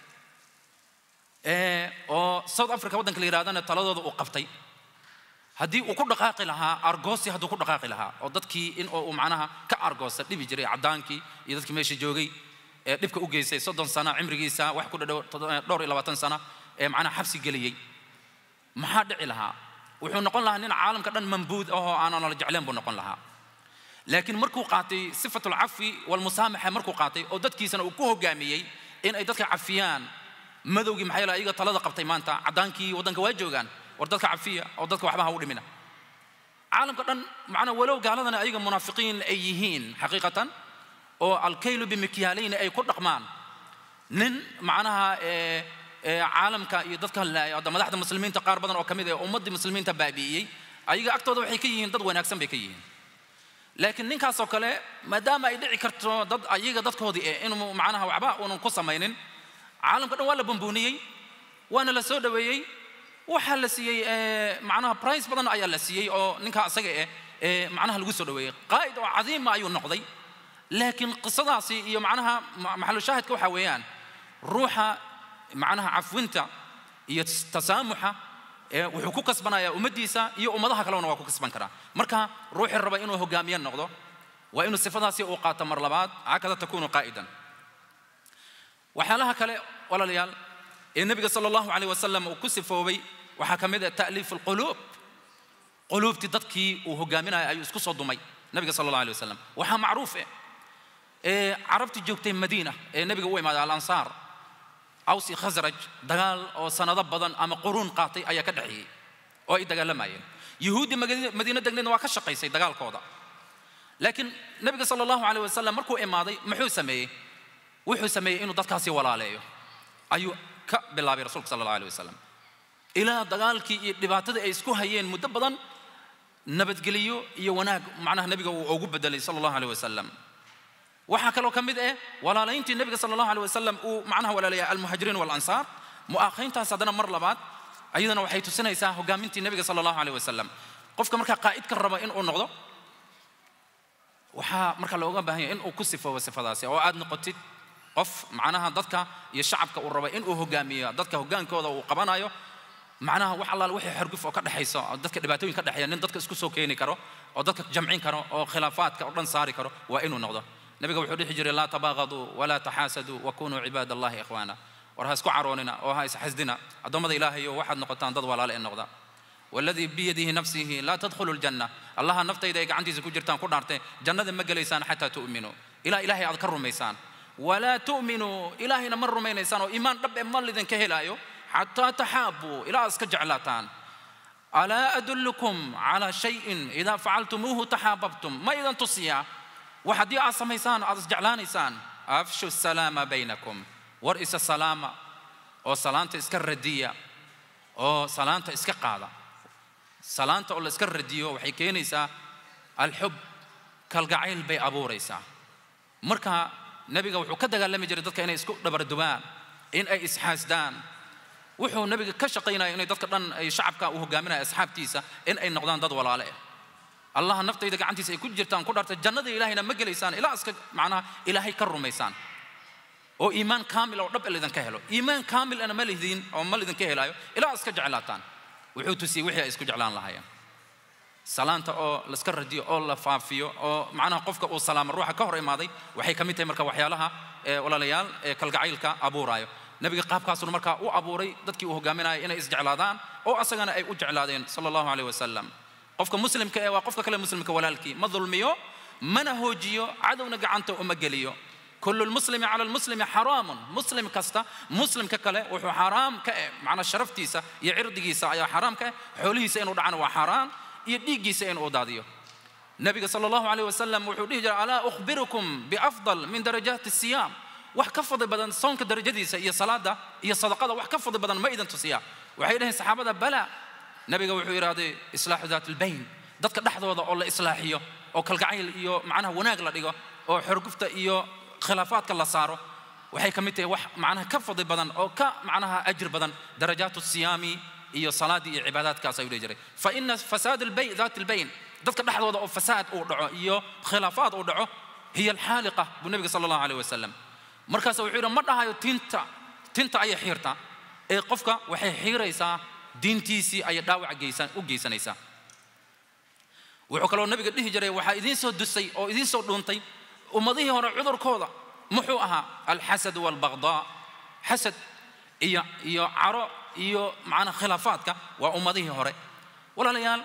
ee oo South Africa wadanka la yiraahdana taladooda uu qabtay hadii uu ku dhaqaaqi lahaa argoosi haduu ku dhaqaaqi lahaa oo dadkii in uu macnaha ka argoosa dhibi jiray cadaankii iyo dadkii meesha joogay ee dibka u geysay soddon sano cimrigiisa wax ku dhow dhowr iyo labaatan sano ee macnaha xabsi galiyay maxaa dhici lahaa wuxuu noqon lahaa nin caalamka dhan mambuud oo aan la jecleen buu noqon lahaa laakiin markuu qaatay sifatul afwi wal musaamaha markuu qaatay oo dadkiisana uu ku hogaamiyay in ay dadka cafiyaan madowgi maxay la iyaga talada qabtay maanta cadaankii wadanka waa joogan war dadka cafiya oo dadka waxba ha u dhimina caalamka dhan macna walow gaaladana ayaga munaafiqiin ay yihiin xaqiiqatan oo al-kaylu bimikyalayn ay ku dhaqmaan nin macnaha ee ee caalamka iyo dadka la madaxda muslimiinta qaar badan oo kamid ah ummadda muslimiinta baabiiyay ayaga agtooda waxay ka yihiin dad wanaagsan bay ka yihiin laakiin ninkaas oo kale maadaama ay dhici karto dad ayaga dadkoodii ee inuu macnaha waxba uu ku sameeynin caalamka dhan waa la bambuuniyay waana la soo dhaweeyay waxa la siiyay macnaha price badan ayaa la siiyay oo ninka asaga ee macnaha lagu soo dhaweeyay qaa'id oo cadiim ayuu noqday laakiin qisadaasi iyo macnaha maxallu shaahidka waxa weeyaan ruuxa macnaha cafwinta iyo tasaamuxa wuxuu ku kasbanayaa ummadiisa iyo ummadaha kalena waa ku kasban karaa marka ruuxi raba inuu hogaamiye noqdo waa inuu sifadaasi uu qaato mar labaad hakada takunu qaa'idan waxyaalaha kale walaalayaal ee nabiga sallallahu alayhi wasallam uu ku sifoobay waxa kamid ah ta'liif alqulub qulubti dadkii uu hogaaminaya ayuu isku soo dumay nabiga sallallahu alayhi wasallam waxa macruuf ee arabti joogtay madiina ee nabiga uu imaaday al-ansar awsi khazraj dagaal oo sanado badan ama quruun qaatay ayaa ka dhaxiyay oo ay dagaalamayeen yahuudi madiina degneedna waa ka shaqaysay dagaalkooda laakiin nabiga sallallahu alayhi wasallam markuu imaaday muxuu sameeyay wuxuu sameeyay inuu dadkaasi walaaleeyo ayuu ka bilaabay rasuulka sallallahu alayhi wasallam ilaa dagaalkii iyo dhibaatada ay isku hayeen muddo badan nabadgeliyo iyo wanaag macnaha nabiga uu ugu bedelay sallallahu alayhi wasallam waxa kale oo kamid ah walaalayntii nabiga sallallahu alayhi wasallam uu macnaha walaalaya al-muhajirin wal ansar mu'akhayntaas hadana mar labaad ayadana waxay tusinaysaa hogaamintii nabiga sallallahu alayhi wasallam qofka marka qaa'idka raba in uu noqdo waxa marka looga baahan yahay in uu ku sifoobo sifadaasi oo aad noqotid qof macnaha dadka iyo shacabka uu raba in uu hogaamiyo dadka hogaankooda uu qabanayo macnaha wax allaal wixii xarguf oo ka dhaxayso dadka dhibaatooyin ka dhaxaya nin dadka isku soo keeni karo oo dadka jamcin karo oo khilaafaadka oo dhan saari karo waa inuu noqdo nabiga wuxuu dhixi jiray la tabaghadu wala tahasadu wa kunu ibadallahi ikhwana war ha isku caroonina oo ha is xasdina adoomada ilaahay oo waxaad noqotaan dad walaal ee noqda والذي بيده نفسه لا تدخلوا الجنة الله نفتيدا يقعنتيس كجرتان كدارتي جنة ما جليسان حتى تؤمنوا إلى إلهي أذكر ميسان ولا تؤمنوا إلهي نمر ميسان وإيمان رب إما الذين كهلايو حتى تحابوا إلى أسكجعلاتان ألا أدلكم على شيء إذا فعلتموه تحاببتم ما إذا تصيا وحدي أصلا ميسان أسجعلان إنسان أفشوا السلام بينكم ورئيس السلام أو سلامة إسكر ردية أو سلامة إسكر قاعدة سلامة أو إسكر ردية وحي كينيسا الحب كالقعيل بي أبو ريسا مركها نبيك وحو كده قال لما جريدتك إنه إسكو دبر الدبان إن أي إسحاس دان وحو نبيك كشقينا إنه يدتك دان أي شعبك وهو قامنا أصحاب تيسا إن أي نقدان داد ولا عليه الله نفط إذا كنت سيكون جرتان كدرت الجنة إلهينا مجل إنسان إلى أسك معناها إلهي كرم إنسان أو إيمان كامل أو رب اللي ذن كهله إيمان كامل أنا مالي ذين أو مالي ذن كهله إلى أسك جعلاتان وحوت سي وحي أسك جعلان لهايا سلامته أو لسكر دي أو لفافيو أو معناها قفك أو سلام الروح كهر ماضي وحي كميته مركا وحيالها ولا ليال كالقعيل كأبو رايو نبي قاب كاسر مركا أو أبو ري ضدك وهو جامنا إن إسجعلادان أو أسجنا أي أجعلادين صلى الله عليه وسلم قفك مسلم كأ وقفك كلام مسلم كولالكي ما ظلميو من هو جيو عدو نجعنته ومجليو كل المسلم على المسلم حرام مسلم كستا مسلم ككله وحو حرام ك معنا الشرف تيسا يعرض جيسا يا حرام ك حوله سين ودعنا وحرام يديجي سين وداديو النبي صلى الله عليه وسلم وحوله على أخبركم بأفضل من درجات الصيام وحكفض بدن صونك درجة ديسا هي صلاة ده هي صدقة وحكفض بدن ما إذا تصيام وحيله الصحابة ده بلا نبي وحوله هذا إصلاح ذات البين ضدك لحظة وضع الله إصلاحيه أو كالقعيل إيو معناه وناقل إيو أو حرقفته إيو خلافات كلا صاروا وحي كميته وح معناها كفض بدن أو ك معناها أجر بدن درجات الصيام إيو صلاة إيو عبادات كاسيو يجري فإن فساد البين ذات البين ذاتك لحظة وضع فساد أو دعو إيو خلافات أو دعو هي الحالقة بالنبي صلى الله عليه وسلم مركز وحيرا مرة هاي تنتا تنتا أي حيرتا إيه قفك وحي حيريسا دين تيسي أي داوع جيسان وجيسان إيسا وحكلوا النبي قال له جري وحا إذين سو دسي أو إذين سو دونتي ومضيه هنا عذر كوضة محوها الحسد والبغضاء حسد إيا إيا عراء إيا معنا خلافاتك وأمضيه هنا ولا ليال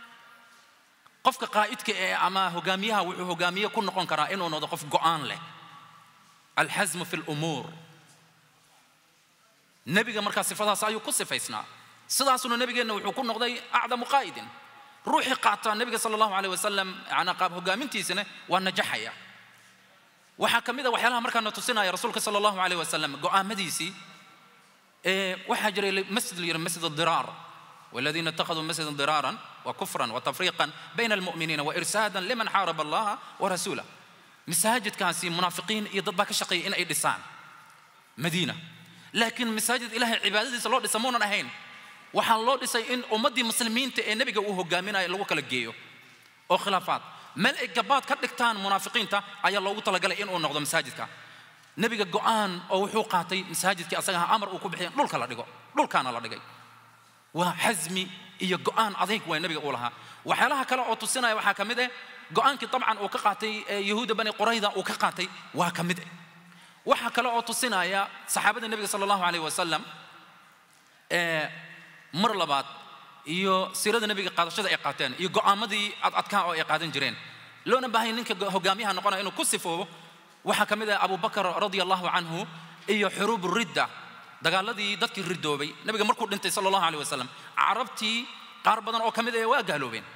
قفك قائدك أما هجاميها وهجامية كن نقول كرائن ونضقف قان له الحزم في الأمور نبي مركز صفاتها سايو كسف فيسنا صدق النبي إنه يكون نقضي أعظم قائد روحي قاطع النبي صلى الله عليه وسلم عن قاب هجامتي سنة والنجاحية وحكم إذا وحيالها مركنا تصينا يا رسولك صلى الله عليه وسلم قام مديسي إيه وحجر مسجد مسجد الضرار والذين اتخذوا مسجدا ضرارا وكفرا وتفريقا بين المؤمنين وإرسادا لمن حارب الله ورسوله مساجد كاسي منافقين يضبك شقي إن أي لسان مدينة لكن مساجد إله عبادتي صلى الله عليه وسلم أهين waxaan loo dhisay in ummadii muslimiinta ee nabiga uu hogaaminayo lagu kala geeyo oo khilaafaad meel ay gabaad ka dhigtaan munaafiqiinta ayaa loogu talagalay in uu noqdo masaajidka nabiga go'aan oo wuxuu qaatay masaajidkii asaga amar uu ku bixiyay dhulka la dhigo dhulkaana la dhigay waa xazmi iyo go'aan adeeg way nabiga uu lahaa waxyaalaha kale oo tusinaya waxa kamid ah go'aankii dabcan uu ka qaatay yahuuda bani qurayda uu ka qaatay waa kamid ah waxa kale oo tusinaya saxaabada nabiga sallallahu alayhi wasallam ee mar labaad iyo sirada nabiga qaadashada ay qaateen iyo go'aamadii ad adkaa oo ay qaadan jireen loona baahay ninka hogaamiyaha noqonaya inuu ku sifoobo waxa kamid ah Abu Bakar radiyallahu anhu iyo xurub ridda dagaaladii dadkii ridoobay nabiga markuu dhintay sallallahu alayhi wasallam arabtii qaar badan oo kamid ah waa gaaloobeen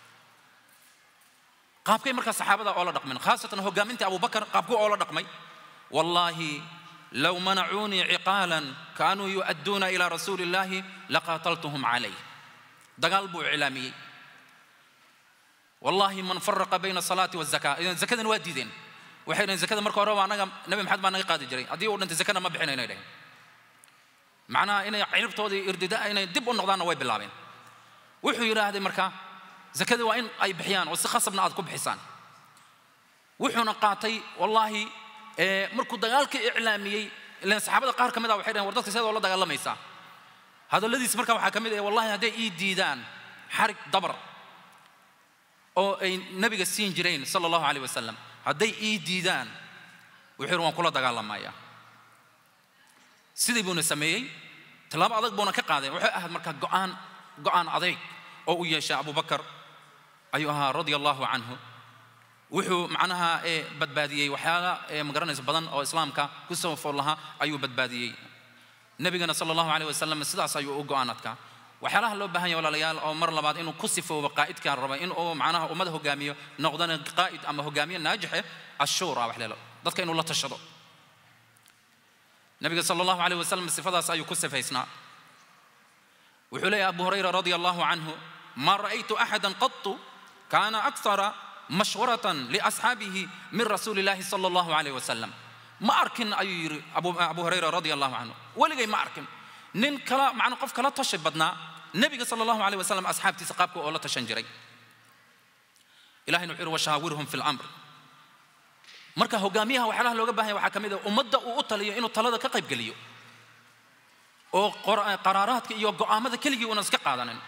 qaabkay marka saxaabada oo la dhaqmeen khaasatan hogaaminta Abu Bakar qaabku oo la dhaqmay wallahi law mana'uni iqalan kanu yu'adduna ila rasulillahi laqataltuhum alayhi dagaal buu ilaamiyay wallahi man farraqa bayna salati wa zakaa idan zakadan waa diideen waxay zakada marka hore waa anaga nabi maxamed baa naga qaadi jiray hadii uu dhintay zakada ma bixinayna ilaahay macnaha inay ciribtoodii irdida inay dib u noqdaan way bilaabeen wuxuu yiraahday marka zakada waa in ay bixiyaan oo si khasabna aad ku bixisaan wuxuuna qaatay wallahi ee markuu dagaalka ilaamiyay ilaa saxaabada qaar kamid ah waxay dhahan war dadka sidoo la dagaalamaysa hadaladiis marka waxa kamid ah wallahi haday ii diidaan xarig dabar oo ay nabiga siin jireen sallallahu alayhi wasallam haday ii diidaan wuxuu waan kula dagaalamaya sidii buu sameeyay talaab adag buu ka qaaday wuxuu ahayd marka go'aan go'aan adeeg oo u yeeshay Abu Bakar ayuha radiyallahu anhu wuxuu macnaha ee badbaadiyay waxyaala ee magaranaysa badan oo islaamka ku soo foolaha ayuu badbaadiyay nabigana sallallahu alayhi wasallam sidaas ayuu u go'aanadka waxyaalaha loo baahan yahay walaalayaal oo mar labaad inuu ku sifoobo qaa'idka raba in uu macnaha ummada hogaamiyo noqdana qaa'id ama hogaamiye naajix ashura waxleelo dadka inuu la tashado nabiga sallallahu alayhi wasallam sifadaas ayuu ku sifaysnaa wuxuu leeyahay Abu Hurayra radiyallahu anhu ma ra'aytu ahadan qattu kana akthara mashwaratan li ashabihi min rasulillahi sallallahu alayhi wasallam ma arkin ayuu yiri Abu Abu Hurayra radiyallahu anhu waligay ma arkin nin kala macna qof kala tashay badnaa nabiga sallallahu alayhi wasallam asxaabtiisa qaabka oo la tashan jiray ilaahina wuxuu washawirhum fil amr marka hogaamiyaha waxyaalaha looga baahan yahay waxa kamid ah ummadda uu u taliyo inuu talada ka qayb galiyo oo qaraaraadka iyo go'aamada keligii una iska qaadanin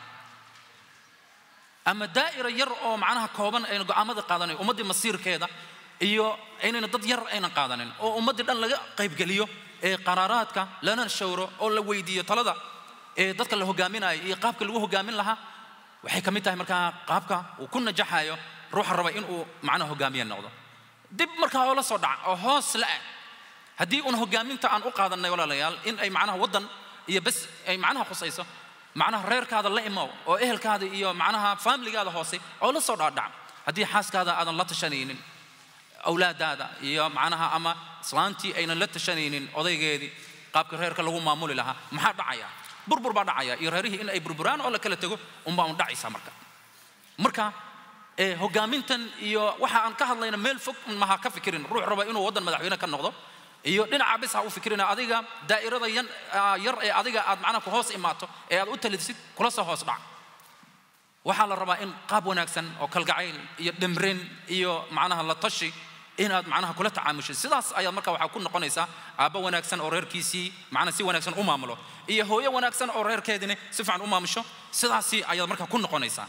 ama daa'ira yar oo macnaha kooban ay go'aamada qaadanin ummadii masiirkeeda iyo inayna dad yar ayna qaadanin oo ummadii dhan laga qayb galiyo ee qaraaraadka lana shawro oo la weydiiyo talada ee dadka la hogaaminayo iyo qaabka lagu hogaamin lahaa waxay kamid tahay marka qaabka uu ku najaxayo ruuxa raba in uu macnaha hogaamiye noqdo dib marka oo la soo dhac oo hoos la hadii uu hogaaminta aan u qaadanay walaalayaal in ay macnaha wadan iyo bas ay macnaha khusayso macnaha reerkaada la imaw oo ehelkaada iyo macnaha family-gaada hoose oo la soo dhaadhac hadii xaaskaada aadan la tashanaynin awlaadaada iyo macnaha ama islaantii ayna la tashanaynin odaygeedii qaabka reerka lagu maamuli lahaa maxaa dhacaya burbur baa dhacaya iyo reerihii in ay burburaan oo la kala tago umba un dhacaysa marka marka ee hogaamintan iyo waxa aan ka hadlayna meel fog ma ha ka fikirin ruux raba inuu wadan madaxweyne ka noqdo iyo dhinaca bis ha u fikirina adiga daa'irada yar ee adiga aad macnaha ku hoos imaato ee aad u talisid kula soo hoos dhac waxa la rabaa in qaab wanaagsan oo kalgacayl iyo dhimrin iyo macnaha la tashi inaad macnaha kula tacaamusho sidaas ayaa marka waxa ku noqonaysa aaba wanaagsan oo reerkiisii macnaha si wanaagsan u maamulo iyo hooyo wanaagsan oo reerkeedina si fiican u maamusho sidaas ayaa marka ku noqonaysa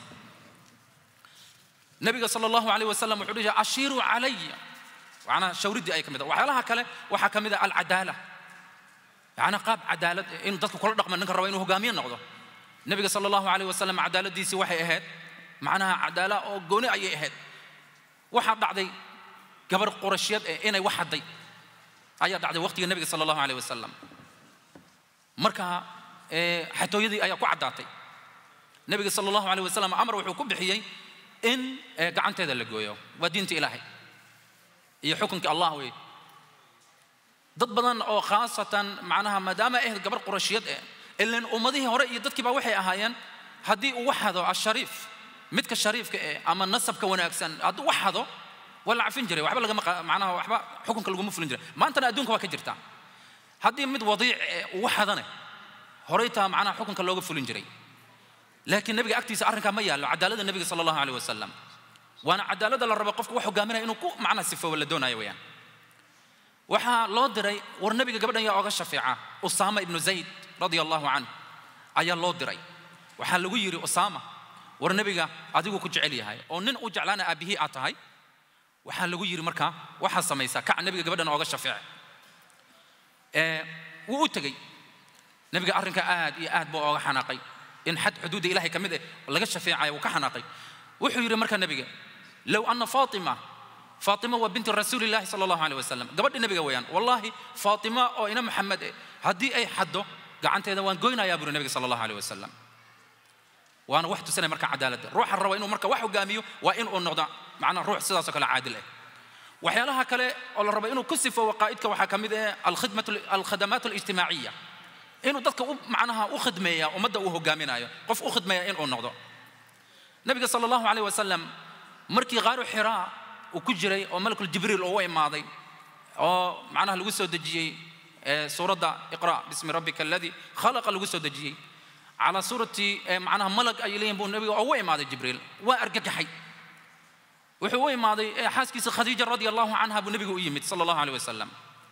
nabiga sallallahu alayhi wasallam wuxuu yiri ashiru alayya waana shawridi ay kamid waxyaalaha kale waxa kamid ah al-adala yaana qaab cadaalad in dadku kula dhaqmaan ninka raba inuu hogaamiye noqdo nabiga sallallahu alayhi wasallam cadaaladiisi waxay ahayd macnaha cadaalad oo gooni ay ahayd waxa dhacday gabar qurashiyad inay wax haday ayaa dhacday waqtiga nabiga sallallahu alayhi wasallam marka ee xatooyadii ayaa ku cadaatay nabiga sallallahu alayhi wasallam amar wuxuu ku bixiyay in gacanteeda la gooyo waa diinta ilaahay iyo xukunka Allah way dad badan oo khaasatan macnaha maadaama ay gabar qurashiyad ah ilaan ummadii hore iyo dadkii baa waxay ahaayeen hadii uu waxado ashariif midka shariifka ah ama nasabka wanaagsan haduu waxado wala afin jiray waxba laga macnaha waxba xukunka lagu muflin jiray maanta adduunka waa ka jirta hadii mid wadiic waxadana horeyta macnaha xukunka looga fulin jiray laakiin nabiga agtiisa arrinka ma yaalo cadaalada nabiga sallallahu alayhi wasallam waana cadaalada la rabo qofku wax hogaaminaya inuu ku macna sifo wala doonayo weeyaan waxa loo diray war nabiga gabadhan yaa oga shafiica Usaama ibn Zayd radiyallahu anhu ayaa loo diray waxa lagu yiri Usaama war nabiga adigu ku jecel yahay oo nin u jeclaana abihi aad tahay waxa lagu yiri marka waxa sameeysa ka nabiga gabadhan oga shafiica ee wuu tagay nabiga arrinka aad iyo aad buu oga xanaaqay in xad xuduud ilaahay kamid ah laga shafiicay uu ka xanaaqay wuxuu yiri marka nabiga law anna Fatima Fatima wa bint Rasuulillah sallallahu alayhi wasallam gabadha nabiga weeyaan wallahi Fatima oo ina Muhammad hadii ay xaddo gacanteeda waan goynayaa buu nabiga sallallahu alayhi wasallam waana wax tusana marka cadaalada ruuxa rabo inuu marka wax hogaamiyo waa in uu noqdo macna ruux sidaas oo kale caadil ah waxyaalaha kale oo la rabo inuu ku sifo waqaa'idka waxa kamid ah al-khidmatu al-khadamaat al-ijtimaaciya inuu dadka macnaha u khidmeeya umada uu hogaaminayo qof u khidmeeya inuu noqdo nabiga sallallahu alayhi wasallam markii qaaru Hiraa uu ku jiray oo malakul Jibriil oo imaaday oo macnaha lagu soo dajiyay suurada Iqra bismi rabbika alladhi khalaqa lagu soo dajiyay على صورة معناها ملك أيلين بون النبي أو ماضي جبريل وأرجع حي وحوي ماضي حاسكيس خديجة رضي الله عنها أبو النبي ويمت صلى الله عليه وسلم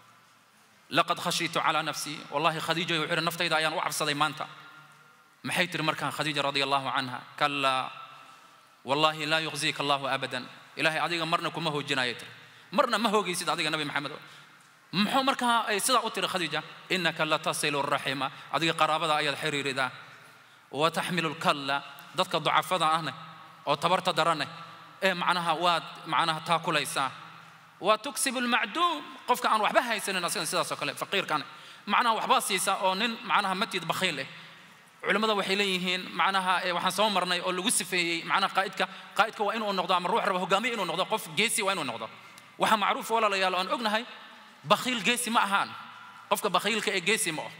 لقد خشيت على نفسي والله خديجة يحير النفط إذا أيان وعف صديمانتا محيتر مركان خديجة رضي الله عنها كلا والله لا يخزيك الله أبدا إلهي عديق مرنكم ما هو جنايتر مرنا ما هو جيسيد عديق النبي محمد محو مركها سيدا أطير خديجة إنك لا تصل الرحمة عديق قرابة أياد حرير ذا وتحمل الكلة ضدك ضعفاء أهنا أو تبرت درنه إيه معناها واد معناها تاكل إيسا وتكسب المعدوم قفك عن وحبها يسن الناس سيدا فقير كان معناها وحباس يسا أو نن معناها متيد بخيله علماء وحيليهن معناها وحن صومرنا يقول له في معناها قائدك قائدك وإنه النقضة من روح ربه قامي إنه النقضة قف جيسي وإنه النقضة وح معروف ولا ليال أن أجنه هاي بخيل جيسي معهان قفك بخيل كجيسي معه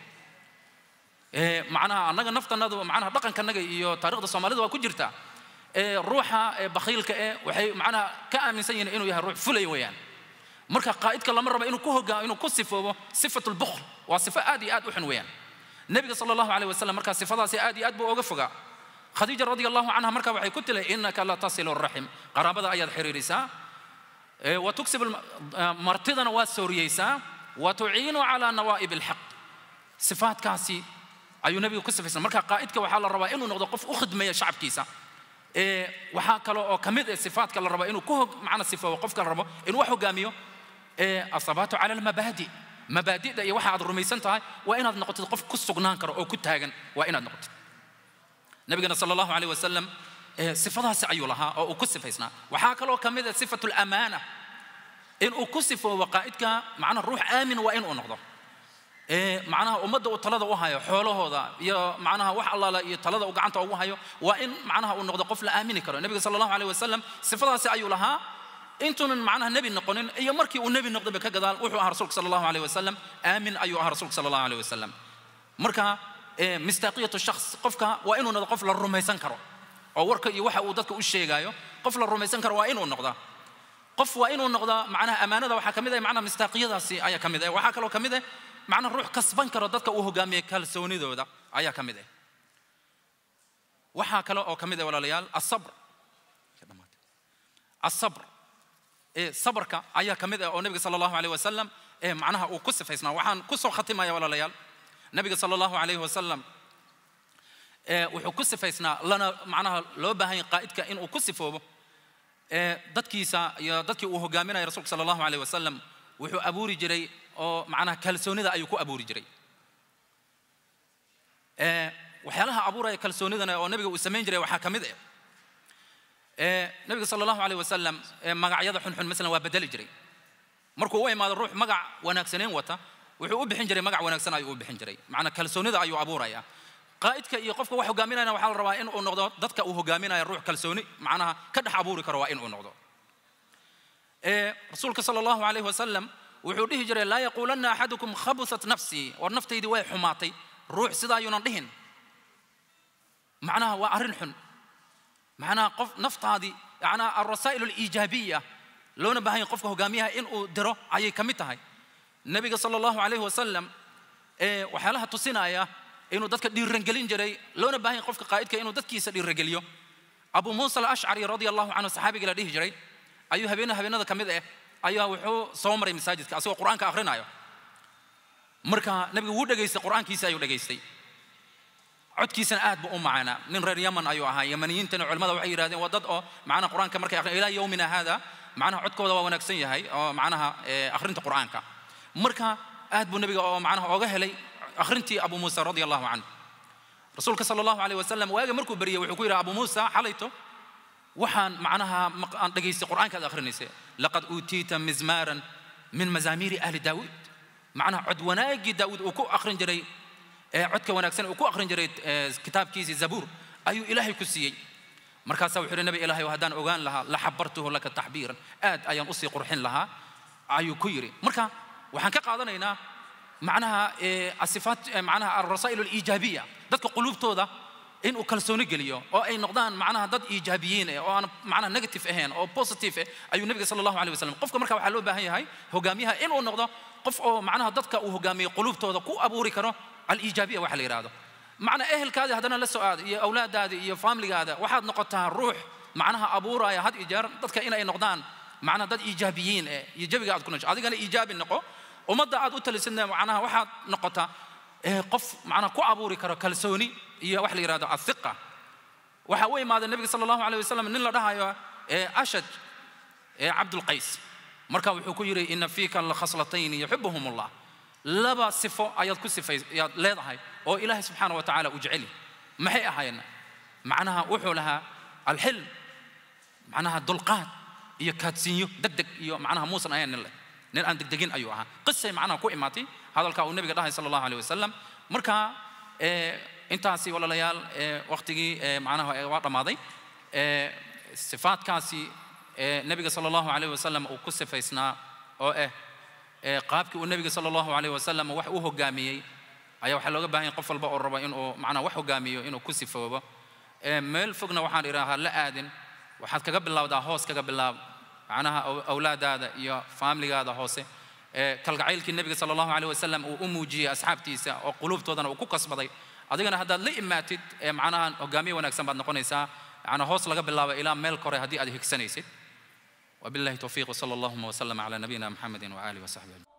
إيه معناها أنك نفط النظر معناها بقى كان نجي طريقة الصومالية وكجرتها إيه روحها بخيل كإيه وحي معناها كأمن سين إنه يهروح فلي ويان مركا قائد كلا مرة بإنه كوه إنه كصفة صفة البخل وصفة آدي آد وحن ويان النبي صلى الله عليه وسلم مركا صفة آدي آد بوقفها خديجة رضي الله عنها مركا وحي كنت له إنك لا تصل الرحم قرابة أياد حريرسا إيه وتكسب مرتضى والسوريسا وتعين على نوائب الحق صفات كاسي أيو نبي كسف اسمه مركا قائدك وحال الربا إنه نقض قف أخدمية شعب كيسا إيه وحاك له كمد الصفات كلا الربا إنه كوه معنا صفة وقف كلا الربا إنه وحو قاميو إيه أصاباته على المبادئ مبادئ ده يوحى الرميسان تاعي وإن هذا نقطة قف كسقنان كرو أو كتاجن وإن هذا نقطة نبينا صلى الله عليه وسلم إيه صفتها سعي لها أو كسف اسمه وحاك له كمد صفة الأمانة إن كسف وقائدك معنا الروح آمن وإن نقضه إيه معناها أمده وطلده وهاي حوله هذا يا معناها وح الله لا يطلده وقعنته وهاي وإن معناها النقطة قفل آمن كره النبي صلى الله عليه وسلم صفتها سعي لها أنتم معناها النبي نقولين يا مركي والنبي نقضي بكجدال وحوا رسولك صلى الله عليه وسلم آمن أيها رسولك صلى الله عليه وسلم مركها إيه مستقية الشخص قفك وإنه نقض قفل الرميسان كره أو ورك يوحى ودك وشيء جايو قفل الرميسان كره وإنه النقطة قف وإنه النقطة معناها أمانة وحكمده معناها مستقية ذا سي أي كمده وحكى له كمده معنى الروح كسبان كردتك وهو جامي كالسوني ذودا أيها كمده وحا كلا أو كمده ولا ليال الصبر الصبر إيه صبرك أيها كمده أو النبي صلى الله عليه وسلم إيه معناها وكسف يسنا وحان كسر ختمة يا ولا ليال النبي صلى الله عليه وسلم إيه وحكسف يسنا لنا معناها لو بهاي قائدك إن وكسفه إيه دتكيسا يا دتكي وهو جامينا يا رسول صلى الله عليه وسلم وحو أبوري جري أو معناها كالسوني ذا أيكو أبوري جري. أه وحيالها أبوري كالسوني ذا أو نبي وسمين جري وحاكم ذا. أه نبي صلى الله عليه وسلم أه مقع يضح حن مثلا وبدل جري. مركو وين ما الروح مقع وناكسنين وتا وحو بحين جري مقع وناكسنا أيو بحين جري. معنى كالسوني ذا أيو أبوري يا. قائدك يقفك وحو قامينا أنا وحال الروائن أو نقض ضدك وهو قامينا الروح كالسوني معناها كدح أبوري كروائن أو نقض. أه رسولك صلى الله عليه وسلم وحوده جري لا يقولن أحدكم خبثت نفسي ورنفتي دواء حماتي روح سدا ينضهن معناها وأرنحن معناها قف نفط هذه يعني الرسائل الإيجابية لو نبهين قفه قاميها إن درو أي كمتها النبي صلى الله عليه وسلم إيه وحالها تصنايا inuu dadka dhiirangelin jiray loona baahan qofka qaa'idka inuu dadkiisa dhiirangeliyo Abu Musa al-Ash'ari radiyallahu anhu saxaabiga la dhihi jiray ayuu habeenada habeenada kamid ah ayaa wuxuu soo maray masaajidka asagoo quraanka akhrinayo marka nabigu wuu dhageystay quraankiisa ayuu dhageystay codkiisana aad buu u macaana nin reer Yaman ayuu ahaa Yamaniyiintana culimada waxay yiraahdeen wadad oo macna quraanka markay akhrin ilaa yawmina hada macna codkooda waa wanaagsan yahay oo macnaha akhrinta quraanka marka aad buu nabiga oo macnaha ooga helay akhrintii Abu Musa radiyallahu anhu rasuulka sallallahu alayhi wasallam waaga markuu bariyay wuxuu ku yiri Abu Musa xalayto waxaan macnaha aan dhageystay quraanka akhrinaysa laqad utita mizmaran min mazamiri ahli Daawud macnaha cod wanaagi Daawud uu ku akhrin jiray codka wanaagsan uu ku akhrin jiray kitaabkiisa Zabuur ayuu Ilaahay ku siiyay markaas wuxuu yiri nabi Ilaahay hadaan ogaan lahaa la xabartuhu laka tahbiran aad ayaan u sii qurxin lahaa ayuu ku yiri marka waxaan ka qaadanaynaa macnaha asifaat macnaha ar-rasaa'il al-iijabiyya dadka qulubtooda in uu kalsooni geliyo oo ay noqdaan macnaha dad iijabiyiin oo aan macnaha negative ahayn oo positive ayuu nabiga sallallahu alayhi wasallam qofka marka waxa loo baahan yahay hogaamiyaha in uu noqdo qof oo macnaha dadka uu hogaamiyo qulubtooda ku abuuri karo al-iijabiyya waxa la yiraahdo macna ehelkaada hadana la soo aad iyo awlaadaada iyo familygaaada waxaad noqotaa ruux macnaha abuuraya had ijar dadka in ay noqdaan macnaha dad iijabiyiin ee iijabiga aad ku noqoto adigana iijabi noqo umada aad u talisanaa macnaha waxaad noqotaa qof macnaha ku abuuri karo kalsooni iyo wax la yiraahdo athiqa waxa uu imaaday nabiga sallallahu alayhi wasallam nin la dhahayo ashaj abdul qais marka wuxuu ku yiri inna fika la khaslatayn yuhibbuhumullah laba sifo ayad ku sifay yaad leedahay oo ilaahay subhanahu wa ta'ala u jecel maxay ahaayeen macnaha wuxuu lahaa alhilm macnaha dulqaad iyo kaadsiinyo degdeg iyo macnaha muusan ayaan nin nin aan degdegin ayuu ahaa qisay macnaha ku imaatay hadalka uu nabiga dhahay sallallahu alayhi wasallam marka ee intaasi walaalayaal ee waqtigii macnaha waa dhamaaday ee sifaadkaasi ee nabiga sallallahu alayhi wasallam uu ku sifaysnaa oo eh ee qaabkii uu nabiga sallallahu alayhi wasallam wax uu hogaamiyay ayaa waxa looga baahan qof walba oo raba inuu macnaha wax hogaamiyo inuu ku sifoobo ee meel fogna waxaan iraahaa la aadin waxaad kaga bilowdaa hoos kaga bilaab macnaha awlaadaada iyo familygaaada hoose ee kalgacaylkii nabiga sallallahu alayhi wasallam uu u muujiyay asxaabtiisa oo qulubtoodana uu ku kasbaday adigana haddaad la imaatid ee macnaha hogaamiye wanaagsan baad noqonaysaa macnaha hoos laga bilaabo ilaa meel kore haddii aad higsanaysid wabillahi tawfiiq sallallahu wa sallam ala nabiyina muhammadin wa alihi wa sahbihi